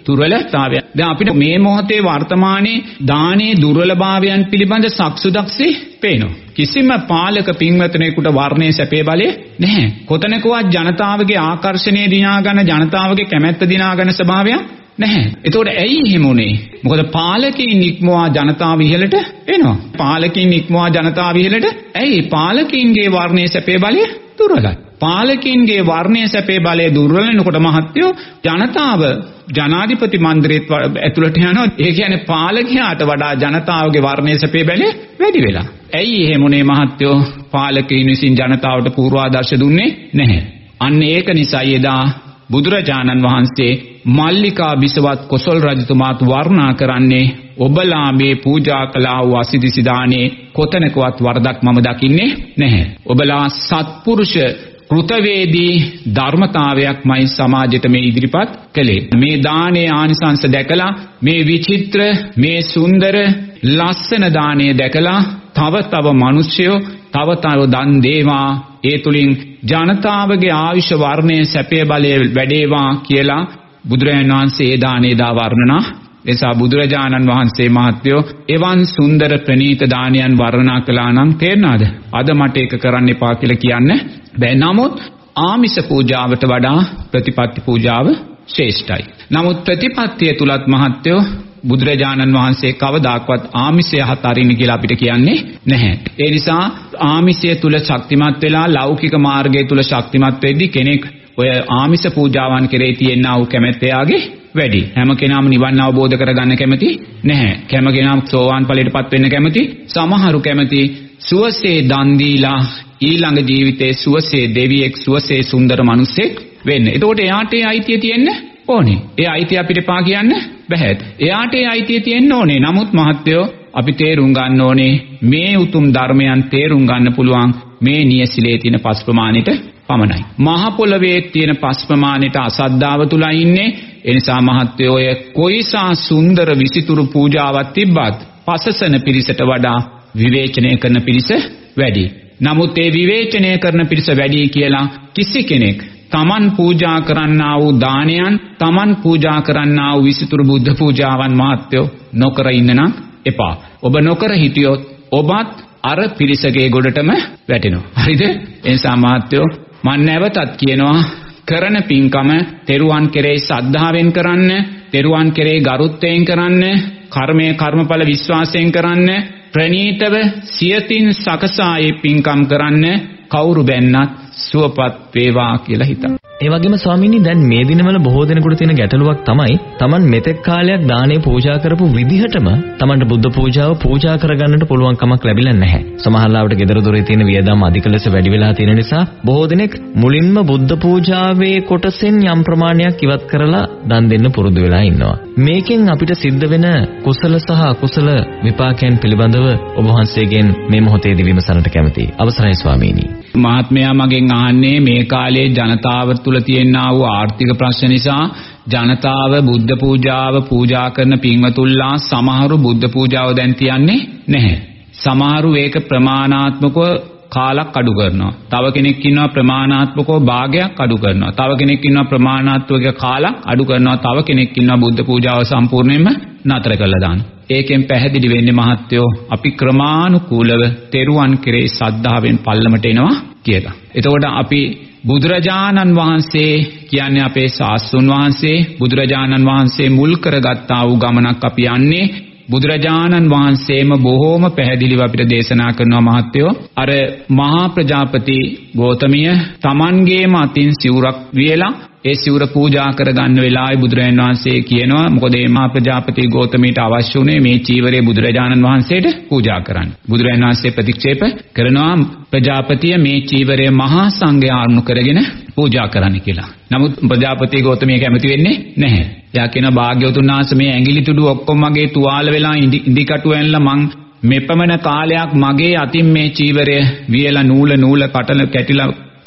දුර්වලතාවය. දැන් අපිට මේ මොහොතේ වර්තමානයේ දානේ දුර්වලභාවයන් පිළිබඳ සක්සුදක්සේ පේනවා. කිසිම පාලක පින්වතුනෙකුට වර්ණයේ සැපේ බලය නැහැ. කොතනකවත් ජනතාවගේ ආකර්ෂණය දිනා ගන්න, ජනතාවගේ කැමැත්ත දිනා ගන්න ස්වභාවයක් නැහැ. ඒතකොට ඇයි එහෙම උනේ? මොකද පාලකයින් ඉක්මවා ජනතාව ඉහළට එනවා. පාලකයින් ඉක්මවා ජනතාව ඉහළට ඇයි? පාලකයින්ගේ වර්ණයේ සැපේ බලය දුර්වලයි. පාලකයින්ගේ වර්ණයේ සැපේ බලය දුර්වල වෙනකොට මහත්තයෝ ජනතාව ජනාධිපති මණ්ඩලයට ඇතුළට යනවා. ඒ කියන්නේ පාලකයාට වඩා ජනතාවගේ වර්ණයේ සැපේ බලය වැඩි වෙලා. ඇයි එහෙම උනේ මහත්තයෝ? පාලකයින් විසින් ජනතාවට පූර්වාදර්ශ දුන්නේ නැහැ. අන්න ඒක නිසා එදා බුදුරජාණන් වහන්සේ මල්ලිකා බිසවත් කොසල් රජතුමාත් වර්ණනා කරන්නේ ඔබලා මේ පූජා කළා වූ අසිරිසි දානේ කොතනකවත් වරදක් මම දකින්නේ නැහැ. ඔබලා සත්පුරුෂ කෘතවේදී ධර්මතාවයක්මයි සමාජයට මේ ඉදිරිපත් කළේ. මේ දානේ ආනිසංස දැකලා මේ විචිත්‍ර මේ සුන්දර ලස්සන දානේ දැකලා තව මිනිස්සුયો තව දන් දේවා, ඒ තුලින් ජනතාවගේ ආයුෂ වර්ණයේ සැපේ බලය වැඩේවා කියලා බුදුරජාණන් වහන්සේ ඒ දානේ දා වර්ණනා. එසා බුදුරජාණන් වහන්සේ මහත්වෝ එවන් සුන්දර ප්‍රණීත දානයන් වර්ණනා කළා නම් තේරෙනවද? අද මට ඒක කරන්න එපා කියලා කියන්න බෑ. නමුත් ආමිෂ පූජාවට වඩා ප්‍රතිපත්ති පූජාව ශ්‍රේෂ්ඨයි. නමුත් ප්‍රතිපත්තිය තුලත් මහත්වෝ බුදුරජාණන් වහන්සේ කවදාක්වත් ආමිෂය හතරින්න කියලා අපිට කියන්නේ නැහැ. ඒ නිසා ආමිෂය තුල ශක්තිමත් වෙලා ලෞකික මාර්ගය තුල ශක්තිමත් වෙද්දී කෙනෙක් ඔය ආමිෂ පූජාවන් කෙරේ තියෙනා වූ කැමැත්ත යාගේ වැඩි. හැම කෙනාම නිවන් අවබෝධ කරගන්න කැමති නැහැ. හැම කෙනාම සෝවාන් ඵලයටපත් වෙන්න කැමති. සමහරු කැමති සුවසේ දන් දීලා ඊළඟ ජීවිතේ සුවසේ දෙවියෙක්, සුවසේ සුන්දර මිනිසෙක් වෙන්න. එතකොට එයාට ඒ අයිතිය තියෙන්න ඕනේ. ඒ අයිතිය අපිට පා කියන්න බෑ. එයාට ඒ අයිතිය තියෙන්න ඕනේ. නමුත් මහත්තයෝ අපි තේරුම් ගන්න ඕනේ මේ උතුම් ධර්මයන් තේරුම් ගන්න පුළුවන් මේ නියසිලේ තියෙන පස් ප්‍රමාණයට පමණයි. මහ පොළවේ තියෙන පස් ප්‍රමාණයට අසද්ධාව තුලයි ඉන්නේ. ඒ නිසා මහත්තයෝ ඔය කොයිසා සුන්දර විසිතුරු පූජාවක් තිබ්බත් පසසන පිරිසට වඩා විවේචනය කරන පිරිස වැඩි. නමුත් ඒ විවේචනය කරන පිරිස වැඩි කියලා කිසි කෙනෙක් තමන් පූජා කරන්නා වූ දානයන්, තමන් පූජා කරන්නා වූ විසිතුරු බුද්ධ පූජාවන් මහත්තයෝ නොකර ඉන්න නම් එපා. ඔබ නොකර හිටියොත් ඔබත් අර පිරිසගේ ගොඩටම වැටෙනවා. හරිද? ඒ නිසා මහත්තයෝ මම නැවතත් කියනවා කරන පින්කම තෙරුවන් කෙරෙහි ශ්‍රද්ධාවෙන් කරන්න, තෙරුවන් කෙරෙහි ගරුත්වයෙන් කරන්න, කර්මයේ කර්මඵල විශ්වාසයෙන් කරන්න, ප්‍රණීතව සියතින් සකසායේ පින්කම් කරන්න, කවුරු බැන්නත් සුවපත් වේවා කියලා හිතන්න. ඒ වගේම ස්වාමීනි දැන් මේ දිනවල බොහෝ දෙනෙකුට තියෙන ගැටලුවක් තමයි Taman මෙතෙක් කාලයක් දානේ පූජා කරපු විදිහටම Tamanට බුද්ධ පූජාව පූජා කරගන්නට පුළුවන් කමක් ලැබිලා නැහැ. සමහරවිට ගෙදර දොරේ තියෙන වියදම් අධික ලෙස වැඩි වෙලා තියෙන නිසා බොහෝ දෙනෙක් මුලින්ම බුද්ධ පූජාවේ කොටසෙන් යම් ප්‍රමාණයක් ඉවත් කරලා දන් දෙන්න පුරුදු වෙලා ඉන්නවා. මේකෙන් අපිට සිද්ධ වෙන කුසල සහ අකුසල විපාකයන් පිළිබඳව ඔබ වහන්සේගෙන් මේ මොහොතේදී විමසන්නට කැමතියි. අවසරයි ස්වාමීනි. මහත්මයා මගෙන් අහන්නේ මේ කාලේ ජනතාව තුල තියෙනා වූ ආර්ථික ප්‍රශ්න නිසා ජනතාව බුද්ධ පූජාව පූජා කරන පින්වතුන්ලා සමහරු බුද්ධ පූජාව දැන් තියන්නේ නැහැ. සමහරු ඒක ප්‍රමාණාත්මකව කාලක් අඩු කරනවා. තව කෙනෙක් ඉන්නවා ප්‍රමාණාත්මකව භාගයක් අඩු කරනවා. තව කෙනෙක් ඉන්නවා ප්‍රමාණාත්මක කාලක් අඩු කරනවා. තව කෙනෙක් ඉන්නවා බුද්ධ පූජාව සම්පූර්ණයෙන්ම නතර කරලා දානවා. ඒකෙන් පැහැදිලි වෙන්නේ මහත්තයෝ අපි ක්‍රමානුකූලව තෙරුවන් කෙරේ ශ්‍රද්ධාවෙන් පල්ලමට එනවා කියලා. එතකොට අපි බුදුරජාණන් වහන්සේ කියන්නේ අපේ ශාස්ත්‍රඥ වහන්සේ, බුදුරජාණන් වහන්සේ මුල් කරගත්තා වූ ගමනක් අපි යන්නේ. බුදුරජාණන් වහන්සේම බොහෝම පැහැදිලිව අපිට දේශනා කරනවා මහත්තයෝ අර මහා ප්‍රජාපති ගෞතමිය Tamanගේම අතින් සිවුරක් වියලා ඒ සිවුර පූජා කරගන්න වෙලාවේ බුදුරජාණන් වහන්සේ කියනවා මොකද මේ මහා ප්‍රජාපති ගෞතමීට අවශ්‍ය උනේ මේ චීවරය බුදුරජාණන් වහන්සේට පූජා කරන්න. බුදුරජාණන් වහන්සේ ප්‍රතික්ෂේප කරනවා ප්‍රජාපතිය මේ චීවරය මහා සංඝයා අනුු කරගෙන පූජා කරන්න කියලා. නමුත් ප්‍රජාපති ගෞතමිය කැමති වෙන්නේ නැහැ. එයා කියන භාග්‍යවතුන් වහන්සේ මේ ඇඟිලි තුඩු ඔක්කොම මගේ තුවාල වෙලා ඉදිකටු ඇනලා මං මෙපමණ කාලයක් මගේ අතින් මේ චීවරය වියලා නූල කටල කැටිලා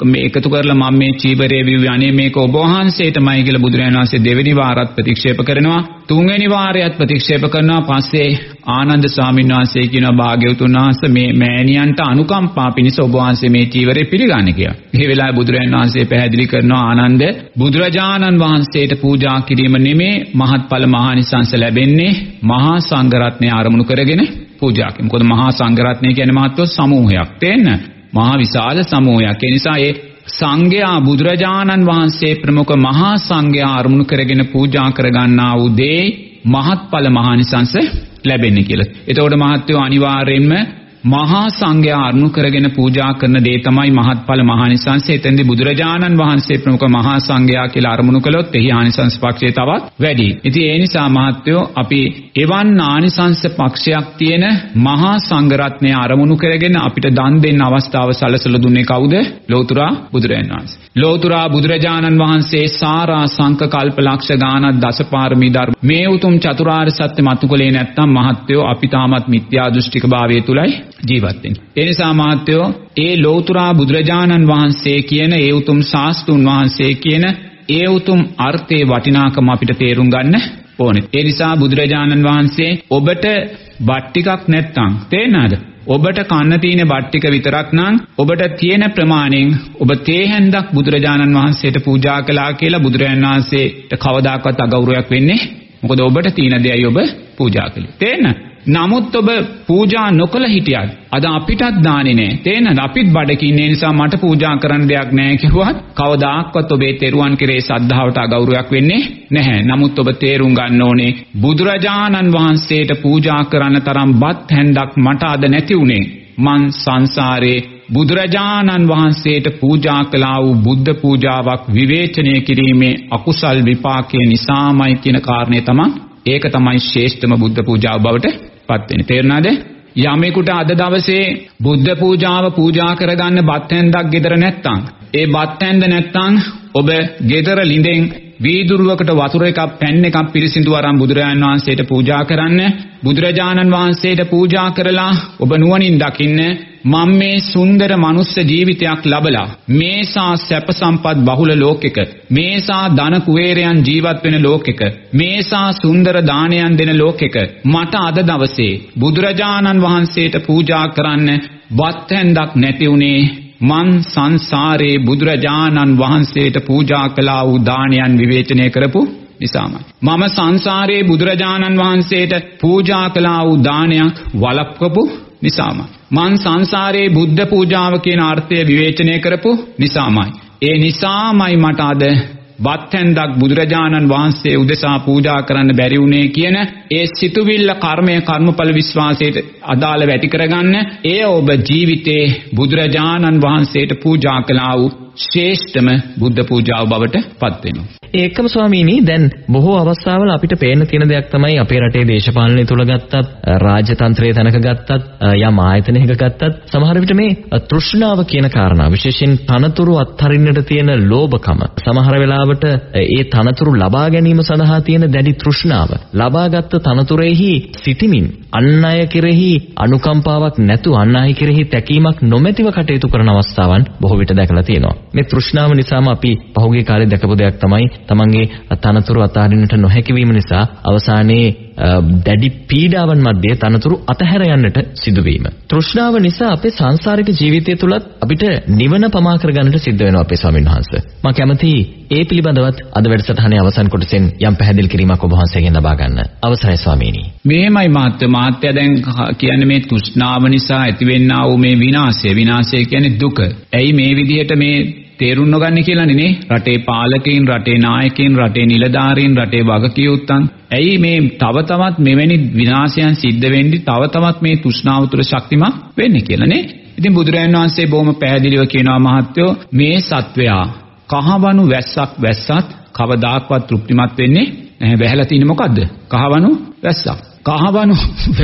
මේ එකතු කරලා මම මේ චීවරයේ විවන්නේ මේක ඔබ වහන්සේටමයි කියලා බුදුරජාණන් වහන්සේ දෙවෙනි වාරත් ප්‍රතික්ෂේප කරනවා. තුන්වෙනි වාරයත් ප්‍රතික්ෂේප කරනවා. පස්සේ ආනන්ද ස්වාමීන් වහන්සේ කියනවා භාග්‍යවතුන් වහන්සේ මේ මෑණියන්ට අනුකම්පා පිණිස ඔබ වහන්සේ මේ චීවරය පිළිගන්නේ කියලා. මේ වෙලාවේ බුදුරජාණන් වහන්සේ පැහැදිලි කරනවා ආනන්ද බුදුරජාණන් වහන්සේට පූජා කිරීම නෙමේ මහත්ඵල මහානිසංස ලැබෙන්නේ මහා සංඝරත්නය ආරමුණු කරගෙන පූජා කිරීම. මොකද මහා සංඝරත්නය කියන්නේ මහත්ව සමූහයක්. තේන්න මහා විශාල සමූහයක්. ඒ නිසා ඒ සංඝයා බුදුරජාණන් වහන්සේ ප්‍රමුඛ මහා සංඝයා ආරමුණු කරගෙන පූජා කරගන්නා වූ දේ මහත්ඵල මහානිසංස ලැබෙන්නේ කියලා. එතකොට මහත්වෝ අනිවාර්යයෙන්ම මහා සංඝයා ආරමුණු කරගෙන පූජා කරන දේ තමයි මහත්ඵල මහානිසංස. එතෙන්දී බුදුරජාණන් වහන්සේ ප්‍රමුඛ මහා සංඝයා කියලා ආරමුණු කළොත් එහි ආනිසංස පක්ෂය තවත් වැඩි. ඉතින් ඒ නිසා මහත්වෝ අපි එවන් ආනිසංස පක්ෂයක් තියෙන මහා සංඝරත්නය ආරමුණු කරගෙන අපිට දන් දෙන්න අවස්ථාව සැලසලා දුන්නේ කවුද? ලෝතුරා බුදුරජාණන් වහන්සේ. ලෝතුරා බුදුරජාණන් වහන්සේ සාරා සංක කල්ප ලක්ෂ ගානක් දසපාරමී ධර්ම මේ උතුම් චතුරාර්ය සත්‍ය මතුකලේ නැත්තම් මහත්වෝ අපි තාමත් මිත්‍යා දෘෂ්ටික භාවයේ තුලයි ජීවත් වෙන්නේ. ඒ නිසා මහත්වෝ ඒ ලෝතුරා බුදුරජාණන් වහන්සේ කියන ඒ උතුම් ශාස්ත්‍රුන් වහන්සේ කියන ඒ උතුම් අර්ථයේ වටිනාකම අපිට තේරුම් ගන්න ඕනේ. ඒ නිසා බුදුරජාණන් වහන්සේ ඔබට බත් ටිකක් නැත්තම් තේරෙනවද? ඔබට කන්න තියෙන බත් ටික විතරක් නම් ඔබට තියෙන ප්‍රමාණයෙන් ඔබ තේ හැන්දක් බුදුරජාණන් වහන්සේට පූජා කළා කියලා බුදුරජාණන් වහන්සේට කවදාකවත් අගෞරවයක් වෙන්නේ. මොකද ඔබට තියෙන දෙයයි ඔබ පූජා කළේ. තේරෙනවද? නමුත් ඔබ පූජා නොකළ හිටියත් අද අපිටත් දාන්නේ නැහැ. තේරෙනවද? අපිත් බඩකින් ඒ නිසා මට පූජා කරන්න දෙයක් නැහැ කිව්වත් කවදාක්වත් ඔබේ තෙරුවන් කෙරේ ශ්‍රද්ධාවට අගෞරවයක් වෙන්නේ නැහැ. නමුත් ඔබ තේරුම් ගන්න ඕනේ බුදුරජාණන් වහන්සේට පූජා කරන්න තරම් බත් හැන්දක් මට අද නැති උනේ. මං සංසාරේ බුදුරජාණන් වහන්සේට පූජා කළා වූ බුද්ධ පූජාවක් විවේචනය කිරීමේ අකුසල් විපාකයේ නිසාමයි කියන කාරණේ තමයි ඒක තමයි ශ්‍රේෂ්ඨම බුද්ධ පූජාව බවට පත් වෙන්නේ. තේරුණාද? යමෙකුට අද දවසේ බුද්ධ පූජාව පූජා කරගන්න බත් හැන්දක් ගෙදර නැත්තම් ඒ බත් හැන්ද නැත්තම් ඔබ ගෙදර ළිඳෙන් වීදුරුවකට වතුර එකක් පැන් එකක් පිරිසිදු අරන් බුදුරජාණන් වහන්සේට පූජා කරන්න. බුදුරජාණන් වහන්සේට පූජා කරලා ඔබ නුවණින් දකින්න මම මේ සුන්දර මනුස්ස ජීවිතයක් ලබලා මේසා සැප සම්පත් බහුල ලෝකෙක මේසා ධන කුවේරයන් ජීවත් වෙන ලෝකෙක මේසා සුන්දර දානයන් දෙන ලෝකෙක මට අද දවසේ බුදුරජාණන් වහන්සේට පූජා කරන්න වත් හැන්දක් නැති උනේ මන් සංසාරේ බුදුරජාණන් වහන්සේට පූජා කළා වූ දානයන් විවේචනය කරපු නිසාමයි. මම සංසාරේ බුදුරජාණන් වහන්සේට පූජා කළා වූ දානයක් වළක්වපු නිසාමයි. මන් සංසාරේ බුද්ධ පූජාව කියන අර්ථය විවේචනය කරපු නිසාමයි. ඒ නිසාමයි මට අද වත් හැන්දක් බුදුරජාණන් වහන්සේ උදෙසා පූජා කරන්න බැරි වුණේ කියන ඒ සිතුවිල්ල කර්මය කර්මඵල විශ්වාසයට අදාළ වැටි කරගන්න ඒ ඔබ ජීවිතේ බුදුරජාණන් වහන්සේට පූජා කළා වූ ශ්‍රේෂ්ඨම බුද්ධ පූජාව බවට පත් වෙනවා. ඒකම ස්වාමීනි දැන් බොහෝ අවස්ථාවල අපිට පේන තියෙන දෙයක් තමයි අපේ රටේ දේශපාලනය තුල ගත්තත් රාජ්‍යතන්ත්‍රයේ තැනක ගත්තත් යම් ආයතනයක ගත්තත් සමහර විට මේ තෘෂ්ණාව කියන කාරණා විශේෂයෙන් තනතුරු අත්හරින්නට තියෙන ලෝභකම සමහර වෙලාවට ඒ තනතුරු ලබා ගැනීම සඳහා තියෙන දැඩි තෘෂ්ණාව ලබාගත් තනතුරෙහි සිටිමින් අන් අය කෙරෙහි අනුකම්පාවක් නැතුව අන් අය කෙරෙහි තැකීමක් නොමැතිව කටයුතු කරන අවස්ථාවන් බොහෝ විට දැකලා තියෙනවා. මේ තෘෂ්ණාව නිසාම අපි පහුගිය කාලේ දැකපු දෙයක් තමයි තමන්ගේ තනතුරු අතහරින්නට නොහැකි වීම නිසා අවසානයේ දැඩි පීඩාවන් මැද්දේ තනතුරු අතහැර යන්නට සිදුවීම. තෘෂ්ණාව නිසා අපේ සංසාරික ජීවිතය තුලත් අපිට නිවන පමා කර ගන්නට සිද්ධ වෙනවා අපේ ස්වාමීන් වහන්සේ. මම කැමතියි ඒ පිළිබඳවත් අද වැඩසටහනේ අවසන් කොටසෙන් යම් පැහැදිලි කිරීමක් ඔබ වහන්සේගෙන් ලබා ගන්න. අවසරයි ස්වාමීනි. මේමයි මාත්‍ය දැන් කියන්නේ මේ තෘෂ්ණාව නිසා ඇතිවෙනා වූ මේ විනාශය කියන්නේ දුක. ඇයි මේ විදිහට මේ තේරුම් නොගන්නේ කියලානේ නේ රටේ පාලකයින් රටේ නායකයින් රටේ නිලධාරීන් රටේ වගකියුත්තන් ඇයි මේ තව තවත් මෙවැනි විනාශයන් සිද්ධ වෙන්නේ තව තවත් මේ තෘෂ්ණාව තුළ ශක්තිමත් වෙන්නේ කියලානේ. ඉතින් බුදුරජාණන් වහන්සේ බොහොම පැහැදිලිව කියනවා මහත්තයෝ මේ සත්වයා කහවණු වැස්සත් කවදාක්වත් තෘප්තිමත් වෙන්නේ නැහැ. වැහැලා තියෙන්නේ මොකද්ද? කහවණු වැස්සක්. කහවණු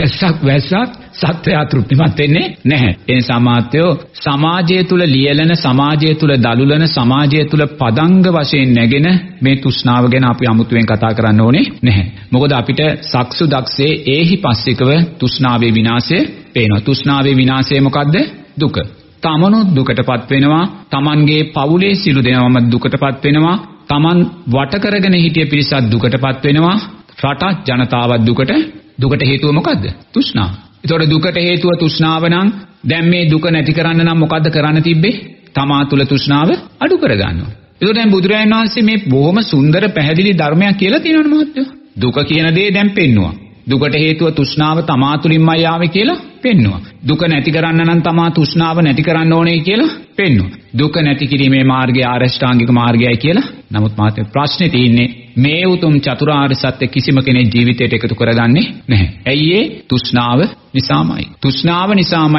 වැස්සත් සත්‍යය තෘප්තිමත් වෙන්නේ නැහැ. ඒ නිසා මාත්‍යෝ සමාජය තුල ලියලන සමාජය තුල දලුලන සමාජය තුල පදංග වශයෙන් නැගෙන මේ තෘෂ්ණාව ගැන අපි අමුතුවෙන් කතා කරන්න ඕනේ නැහැ. මොකද අපිට සක්සු දක්ෂේ ඒහි පස්සිකව තෘෂ්ණාවේ විනාශය පේනවා. තෘෂ්ණාවේ විනාශය මොකද්ද? දුක. තමනුත් දුකටපත් වෙනවා. Tamanගේ පවුලේ සිළු දෙනාම දුකටපත් වෙනවා. Taman වට කරගෙන හිටිය පිරිසත් දුකටපත් වෙනවා. රට ජනතාවත් දුකට හේතුව මොකද්ද? තෘෂ්ණාව. ඒතකොට දුකට හේතුව තෘෂ්ණාව නම් දැන් මේ දුක නැති කරන්න නම් මොකද්ද කරන්න තිබ්බේ? තමා තුල තෘෂ්ණාව අඩු කරගන්නවා. ඒතකොට දැන් බුදුරජාණන් වහන්සේ මේ බොහොම සුන්දර පැහැදිලි ධර්මයක් කියලා තියෙනවනේ මහත්තයෝ. දුක කියන දේ දැන් පෙන්නවා. දුකට හේතුව තෘෂ්ණාව තමා තුලින්මයි ආවේ කියලා පෙන්නවා. දුක නැති කරන්න නම් තමා තෘෂ්ණාව නැති කරන්න ඕනේ කියලා පෙන්නවා. දුක නැති කිරීමේ මාර්ගය ආරෂ්ඨාංගික මාර්ගයයි කියලා. නමුත් මහත්තයෝ ප්‍රශ්නේ තියෙන්නේ මේ උතුම් චතුරාර්ය සත්‍ය කිසිම කෙනෙක් ජීවිතයට එකතු කරගන්නේ නැහැ. ඇයි ඒ? තෘෂ්ණාව නිසාමයි. තෘෂ්ණාව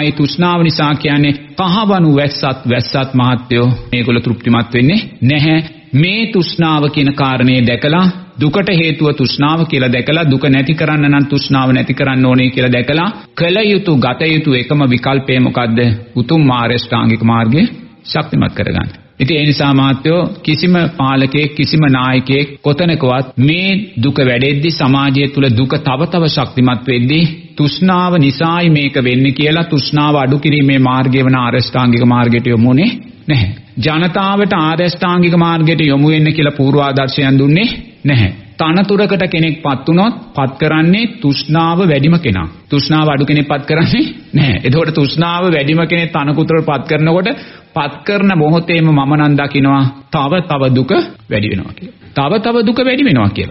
නිසා කියන්නේ කහවණු වැස්සත් මහත්තයෝ මේගොල්ලෝ තෘප්තිමත් වෙන්නේ නැහැ. මේ තෘෂ්ණාව කියන කාරණේ දැකලා දුකට හේතුව තෘෂ්ණාව කියලා දැකලා දුක නැති කරන්න නම් තෘෂ්ණාව නැති කරන්න ඕනේ කියලා දැකලා කල යුතු ගත යුතු එකම විකල්පය මොකද්ද? උතුම් ආරෂ්ඨාංගික මාර්ගය ශක්තිමත් කරගන්න. ඉතින් ඒ නිසා මහත්තයෝ කිසිම පාලකයෙක් කිසිම නායකයෙක් කොතනකවත් මේ දුක වැඩෙද්දි සමාජය තුල දුක තව ශක්තිමත් වෙද්දී තෘෂ්ණාව නිසායි මේක වෙන්නේ කියලා තෘෂ්ණාව අඩු කිරීමේ මාර්ගය වන ආරෂ්ඨාංගික මාර්ගයට යොමුනේ නැහැ. ජනතාවට ආරෂ්ඨාංගික මාර්ගයට යොමු වෙන්න කියලා පූර්වාදර්ශයන් දුන්නේ නැහැ. තනතුරකට කෙනෙක්පත් වුණොත් පත් කරන්නේ තෘෂ්ණාව වැඩිම කෙනා. තෘෂ්ණාව අඩු කෙනෙක්පත් කරන්නේ නැහැ. එතකොට තෘෂ්ණාව වැඩිම කෙනෙක් තනකුතරපත් කරනකොට පත් කරන මොහොතේම මම නම් දකිනවා තව දුක වැඩි වෙනවා කියලා. තව දුක වැඩි වෙනවා කියලා.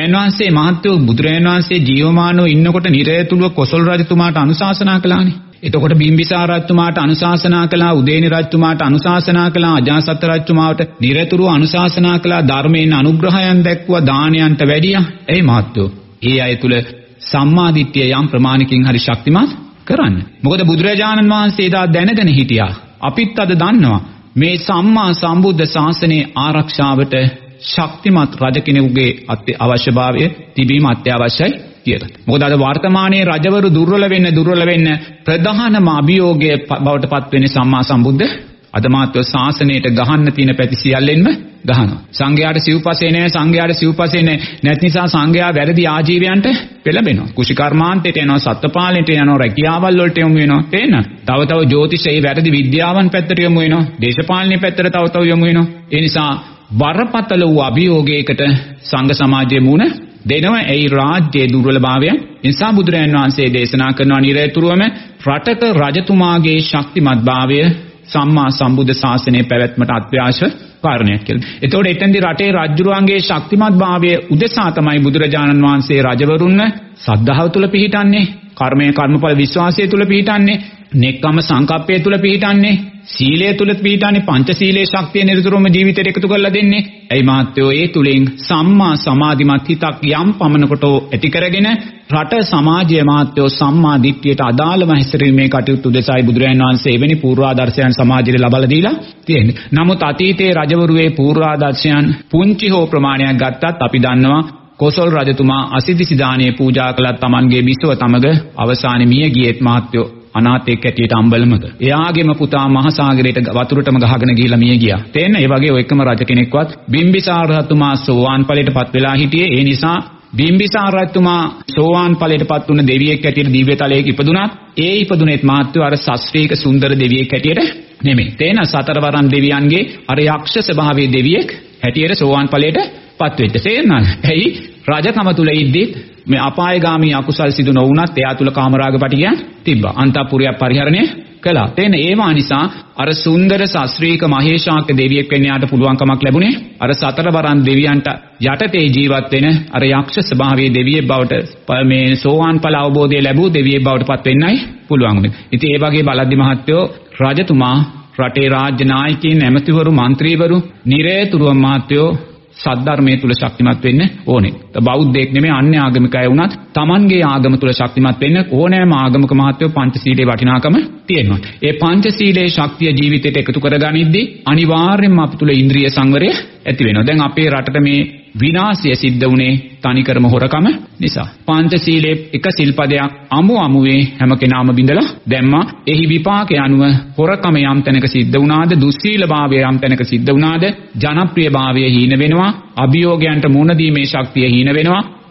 බුදුරජාණන් වහන්සේ ජීවමානව ඉන්නකොට නිරයතුළුව කොසල් රජතුමාට අනුශාසනා කළානේ. එතකොට බිම්බිසාර රජතුමාට අනුශාසනා කළා, උදේනි රජතුමාට අනුශාසනා කළා, අජාසත් රජතුමාට නිරතුරුව අනුශාසනා කළා, ධර්මයෙන් අනුග්‍රහයන් දැක්වුවා, දානයන්ට වැඩියා. එයි මහත්තයෝ, ඒ අය තුල සම්මා දිට්ඨිය යම් ප්‍රමාණකින් හරි ශක්තිමත් කරන්න. මොකද බුදුරජාණන් වහන්සේ එදා දැනගෙන හිටියා. අපිත් අද දන්නවා මේ සම්මා සම්බුද්ධ ශාසනයේ ආරක්ෂාවට ශක්තිමත් රජ කෙනෙකුගේ අවශ්‍යභාවය තිබීම අත්‍යවශ්‍යයි කියලා. මොකද අද වර්තමානයේ රජවරු දුර්වල වෙන්න ප්‍රධානම අභියෝගය බවට පත් වෙන්නේ සම්මා සම්බුද්ධ. අද මාත්ව ශාසනයට ගහන්න තියෙන පැති සියල්ලෙන්ම ගහනවා. සංඝයාට සිව්පසේ නැහැ. නැති නිසා සංඝයා වැරදි ආජීවයන්ට පෙළඹෙනවා. කුෂිකර්මාන්තයට යනවා, සත්ත්වපාලනයට යනවා, රැකියාවල් වලට යොමු වෙනවා. තේන්න? තව ජ්‍යොතිෂයේ වැරදි විද්‍යාවන් පැත්තට යොමු වෙනවා. දේශපාලනයේ පැත්තට තව යොමු වෙනවා. ඒ නිසා බරපතල වූ අභියෝගයකට සංඝ සමාජයේ මුණ දෙනවා. ඒ රාජ්‍යයේ දුර්වලභාවය නිසා බුදුරජාණන් වහන්සේ දේශනා කරනවා නිරතුරුවම රටක රජතුමාගේ ශක්තිමත්භාවය සම්මා සම්බුද්ධ ශාසනයේ පැවැත්මට අත්‍යවශ්‍ය කාරණයක් කියලා. එතකොට එතෙන්දී රටේ රජුරුවන්ගේ ශක්තිමත්භාවය උදෙසා තමයි බුදුරජාණන් වහන්සේ රජවරුන්ව සද්ධාව තුල පිහිටන්නේ, කර්මඵල විශ්වාසය තුල පිහිටන්නේ, නෙක්ඛම්ම සංකප්පය තුල පිහිටන්නේ, සීලය තුල පිහිටන්නේ, පංචශීලයේ ශක්තිය නිරතුරුවම ජීවිතයට එකතු කරලා දෙන්නේ. එයි මහත්වෝ, ඒ තුලින් සම්මා සමාධිමත් හිතක් යම් පමණකට ඇති කරගෙන රට සමාජය මහත්වෝ සම්මා දිට්ඨියට අදාළව හැසිරීමේ කටයුතු උදෙසායි බුදුරජාණන් වහන්සේ එවැනි පූර්වාදර්ශයන් සමාජයට ලබා දීලා තියෙන්නේ. නමුත් අතීතයේ රජවරුවේ පූර්වාදර්ශයන් පුංචි හෝ ප්‍රමාණයක් ගත්තත් අපි දන්නවා කොසල් රජතුමා අසිදිසි දානයේ පූජා කළත් Tamanගේ බිසව තමග අවසානයේ මිය ගියේත් මහත්වෝ අනාථයෙක් ඇටියට අම්බලමක. එයාගේම පුතා මහ සාගරයට වතුරටම ගහගෙන ගිහිලා මිය ගියා. තේන්න? ඒ වගේ ඔය එකම රජ කෙනෙක්වත් බිම්බිසාර රජතුමා සෝවාන් ඵලයටපත් වෙලා හිටියේ. ඒ නිසා බිම්බිසාර රජතුමා සෝවාන් ඵලයටපත් වුණ දෙවියෙක් ඇටියට දිව්‍ය තලයක ඉපදුනත් ඒ ඉපදුනේත් මහත්වෝ අර ශාස්ත්‍රීය සුන්දර දෙවියෙක් ඇටියට නෙමෙයි. තේන්න? සතරවරන් දෙවියන්ගේ අර යක්ෂ ස්වභාවයේ දෙවියෙක් හැටියට සෝවාන් ඵලයටපත් වෙච්ච. තේරෙනවද? ඇයි? රජකම තුල ඉද්දී මේ අපායගාමී අකුසල් සිදු නොවුනත් එයා තුල කාමරාග පටිගයන් තිබ්බා. අන්තපුරයක් පරිහරණය කළා. තේන ඒවා නිසා අර සුන්දර ශාස්ත්‍රීය මහේශාක්‍ය දෙවියෙක් වෙන්න යාට පුළුවන්කමක් ලැබුණේ අර සතරවරන් දෙවියන්ට යටතේ ජීවත් වෙන අර යක්ෂ ස්වභාවයේ දෙවියෙක් බවට මේ සෝවාන් ඵල අවබෝධය ලැබූ දෙවියෙක් බවට පත් වෙන්නයි පුළුවන් වුනේ. ඉතින් ඒ වගේ බලද්දි මහත්තයෝ රජතුමා රටේ රාජ්‍ය නායකයින් ඇමතිවරු മന്ത്രിවරු නිරේතුරුව මහත්තයෝ සද්ධර්මයේ තුල ශක්තිමත් වෙන්න ඕනේ. බෞද්ධයෙක් නෙමෙයි අන්‍ය ආගමික අය වුණත් Tamanගේ ආගම තුල ශක්තිමත් වෙන්න ඕනෑම ආගමක මහත්වෝ පංචශීලයේ වටිනාකම තියෙනවා. ඒ පංචශීලයේ ශක්තිය ජීවිතයට එකතු කරගනිද්දී අනිවාර්යයෙන්ම අප තුල ඉන්ද්‍රිය සංවරය ඇති වෙනවා. දැන් අපේ රටට මේ විනාශය සිද්ධ වුණේ තනිකරම හොරකම නිසා. පංචශීලයේ එක සිල්පදයක් අමුවේ හැම කෙනාම බිඳලා දැම්මා. එහි විපාකය අනුව හොරකම යම් තැනක සිද්ධ වුණාද, දුස්සීලභාවය යම් තැනක සිද්ධ වුණාද, ජනප්‍රියභාවය හීන වෙනවා, අභියෝගයන්ට මුහුණ දීමේ ශක්තිය හීන වෙනවා,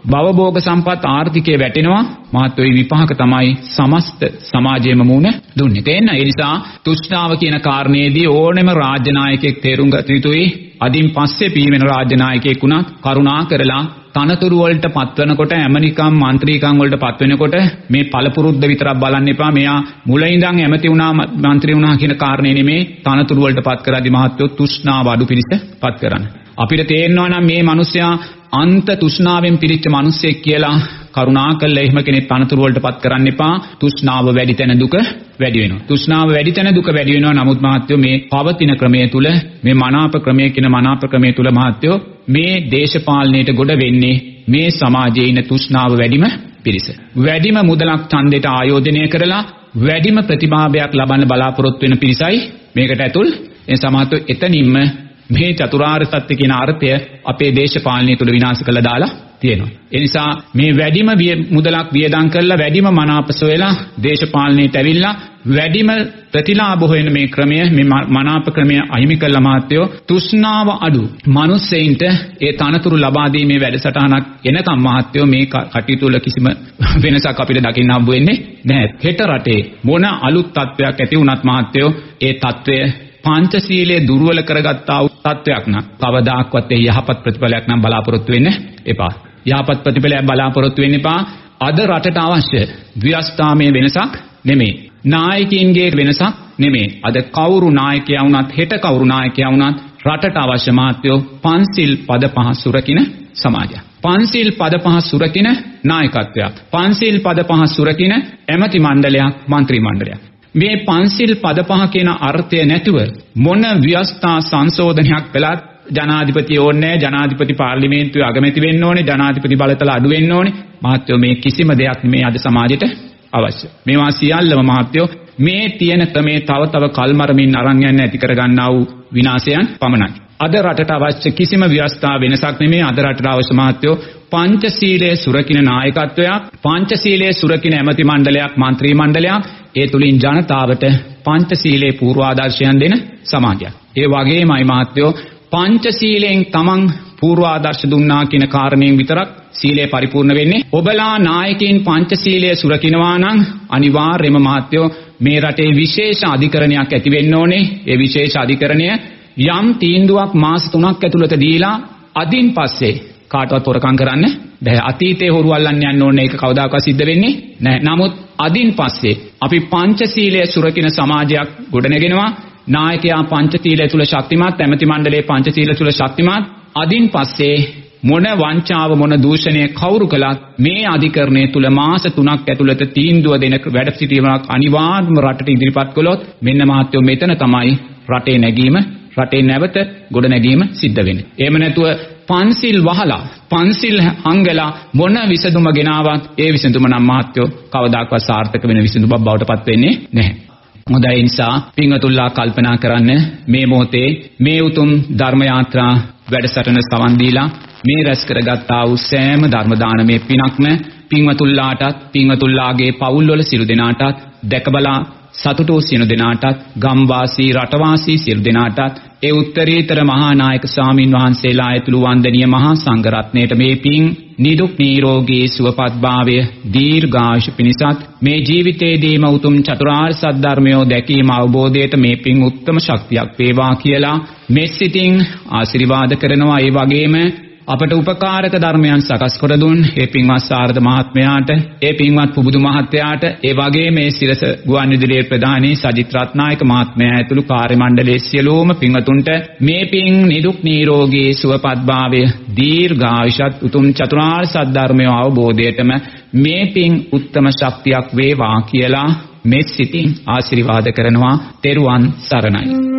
භවභෝග සම්පත් ආර්ථිකයේ වැටෙනවා. මහත්වයේ විපාක තමයි සමස්ත සමාජයේම මුණ දුන්නේ. තේන්න ඒ නිසා තෘෂ්ණාව කියන කාරණේදී ඕනෙම රාජ්‍ය නායකයෙක් තේරුම් ගත යුතුයි. අදින් පස්සේ පිහින රාජ්‍ය නායකයෙක් වුණත් කරුණා කරලා තනතුරු වලට පත්වනකොට ඇමරිකම් මන්ත්‍රීකම් වලට පත්වෙනකොට මේ පළපුරුද්ද විතරක් බලන්න එපා. මෙයා මුල ඉඳන් ඇමති වුණා මන්ත්‍රී වුණා කියන කාරණේ නෙමේ තනතුරු වලට පත් කරද්දී මහත්වෝ තෘෂ්ණාව අඩු පිරිස පත් කරන්න. අපිට තේරෙනවා නම් මේ මිනිසයා අන්ත තෘෂ්ණාවෙන් පිරිච්ච මිනිසෙක් කියලා කරුණාකරලා එහෙම කෙනෙක් තනතුරු වලට පත් කරන්න එපා. තෘෂ්ණාව වැඩි තැන දුක වැඩි වෙනවා. තෘෂ්ණාව වැඩි තැන දුක වැඩි වෙනවා. නමුත් මහත්වෝ මේ පවතින ක්‍රමයේ තුල මේ මනාප ක්‍රමයේ කියන මනාප ක්‍රමයේ තුල මහත්වෝ මේ දේශපාලනයට ගොඩ වෙන්නේ මේ සමාජයේ ඉන්න තෘෂ්ණාව වැඩිම පිරිස. වැඩිම මුදලක් ඡන්දයට ආයෝජනය කරලා වැඩිම ප්‍රතිභාවයක් ලබන්න බලාපොරොත්තු වෙන පිරිසයි මේකට ඇතුල්. ඒ සමාජයේ එතනින්ම මේ චතුරාර්ය සත්‍ය කියන අර්ථය අපේ දේශපාලනය තුළ විනාශ කළා දාලා තියෙනවා. ඒ නිසා මේ වැඩිම මුදලක් වියදම් කරලා වැඩිම මනාප සොයලා දේශපාලනයට ඇවිල්ලා වැඩිම ප්‍රතිලාභ හොයන මේ ක්‍රමය මේ මනාප ක්‍රමය අහිමි කළා මාත්‍යෝ තෘෂ්ණාව අඩු මිනිස්සෙයින්ට ඒ තනතුරු ලබා දීමේ වැඩසටහනක් එනකම් මහත්යෝ මේ කටයුතු වල කිසිම වෙනසක් අපිට දකින්න හම්බ වෙන්නේ නැහැ. හෙට රටේ මොන අලුත් තත්වයක් ඇති වුණත් මහත්යෝ ඒ තත්වය පංචශීලයේ දුර්වල කරගත්තා වූ තත්වයක් නම් කවදාක්වත් ඒ යහපත් ප්‍රතිඵලයක් නම් බලාපොරොත්තු වෙන්න එපා. යහපත් ප්‍රතිඵලයක් බලාපොරොත්තු වෙන්න එපා. අද රටට අවශ්‍ය ව්‍යවස්ථාමය වෙනසක් නෙමෙයි. නායකයින්ගේ වෙනසක් නෙමෙයි. අද කවුරු නායකයා වුණත් හෙට කවුරු නායකයා වුණත් රටට අවශ්‍ය මාත්‍යෝ පන්සිල් පද පහ සුරකින්න සමාජයක්. පන්සිල් පද පහ සුරකින්න නායකත්වයක්. පන්සිල් පද පහ සුරකින්න ඇමති මණ්ඩලයක්, മന്ത്രി මණ්ඩලයක්. මේ පන්සිල් පද පහ කියන අර්ථය නැතුව මොන ව්‍යවස්ථා සංශෝධනයක් කළත් ජනාධිපති ඕනේ නැහැ, ජනාධිපති පාර්ලිමේන්තුවේ අගමැති වෙන්න ඕනේ, ජනාධිපති බලතල අඩු වෙන්න ඕනේ. මහත්වෝ මේ කිසිම දෙයක් මේ අද සමාජයට අවශ්‍ය. මේවා සියල්ලම මහත්වෝ මේ තියෙන ක්‍රමේ තව කල්මරමින් අරන් යන්න ඇති කරගන්නා වූ විනාශයන් පමණයි. අද රටට අවශ්‍ය කිසිම ව්‍යවස්ථා වෙනසක් නෙමෙයි. අද රටට අවශ්‍ය මහත්වෝ පංචශීලයේ සුරකින්න නායකත්වයක්, පංචශීලයේ සුරකින්න ඇමති මණ්ඩලයක්, മന്ത്രി මණ්ඩලයක්, ඒ තුලින් ජනතාවට පංචශීලයේ පූර්වාදර්ශයන් දෙන සමාජයක්. ඒ වගේමයි මහත්වෝ පංචශීලයෙන් තමන් පූර්වාදර්ශ දුන්නා කියන කාරණයෙන් විතරක් සීලය පරිපූර්ණ වෙන්නේ. ඔබලා නායකයින් පංචශීලයේ සුරකින්නවා නම් අනිවාර්යයෙන්ම මහත්වෝ මේ රටේ විශේෂ අධිකරණයක් ඇති වෙන්න ඕනේ. ඒ විශේෂ අධිකරණය යම් තීන්දුවක් මාස 3ක් ඇතුළත දීලා අදින් පස්සේ කාටවත් හොරකම් කරන්න බෑ. අතීතේ හොරු අල්ලන්න යන්න ඕනේ. ඒක කවදාකවත් සිද්ධ වෙන්නේ නැහැ. නමුත් අදින් පස්සේ අපි පංචශීලයේ සුරකින්න සමාජයක් ගොඩනගෙනවා. නායකයා පංචශීලය තුල ශක්තිමත්, ඇමති මණ්ඩලයේ පංචශීලය තුල ශක්තිමත්. අදින් පස්සේ මොන වංචාව මොන දූෂණය කවුරු කළත් මේ අධිකරණය තුල මාස 3ක් ඇතුළත තීන්දුව දෙන වැඩ සිටීමක් අනිවාර්යයෙන්ම රටට ඉදිරිපත් කළොත් මෙන්න මහත්වෝ මෙතන තමයි රටේ නැගීම, රටේ නැවත ගොඩ නැගීම සිද්ධ වෙන්නේ. එහෙම නැතුව පන්සිල් වහලා පන්සිල් හංගලා මොන විසඳුම ගෙනාවත් ඒ විසඳුම නම් මහත්වෝ කවදාකවත් සාර්ථක වෙන විසඳුමක් බවට පත් වෙන්නේ නැහැ. හොඳයි නිසා පින්වතුන්ලා කල්පනා කරන්න මේ මොහොතේ මේ උතුම් ධර්ම යාත්‍රා වැඩසටහන සවන් දීලා මේ රැස් කරගත්තා වූ සෑම ධර්ම දානමය පිනක්ම පින්වතුන්ලාටත් පින්වතුන්ලාගේ පවුල්වල සියලු දෙනාටත් දැකබලා සතුටු සියලු දෙනාටත් ගම්වාසී රටවාසී සියලු දෙනාටත් ඒ උත්තරීතර මහා නායක ස්වාමින් වහන්සේලා ඇතුළු වන්දනීය මහා සංඝ රත්නයට මේ පින් නිදුක් නිරෝගී සුවපත්භාවය දීර්ඝායුෂ පිණිසත් මේ ජීවිතයේදීම උතුම් චතුරාර්ය සත්‍ය ධර්මය දැකීම අවබෝධයට මේ පින් උත්තම ශක්තියක් වේවා කියලා මෙසිතින් ආශිර්වාද කරනවා. ඒ වගේම අපට උපකාරක ධර්මයන් සකස් කර දුන් ඒ පින්වත් සාරද මහත්මයාට, ඒ පින්වත් පුබුදු මහත්තයාට, ඒ වගේම මේ සිරස ගුවන්විදුලියේ ප්‍රධානී සජිත් රත්නායක මහත්මයා ඇතුළු කාර්ය මණ්ඩලයේ සියලුම පින්වතුන්ට මේ පින් නිදුක් නිරෝගී සුවපත්භාවය දීර්ඝායුෂත් උතුම් චතුරාර්ය සත්‍ය ධර්මය අවබෝධයටම මේ පින් උත්තම ශක්තියක් වේවා කියලා මෙත් සිතින් ආශිර්වාද කරනවා. තෙරුවන් සරණයි.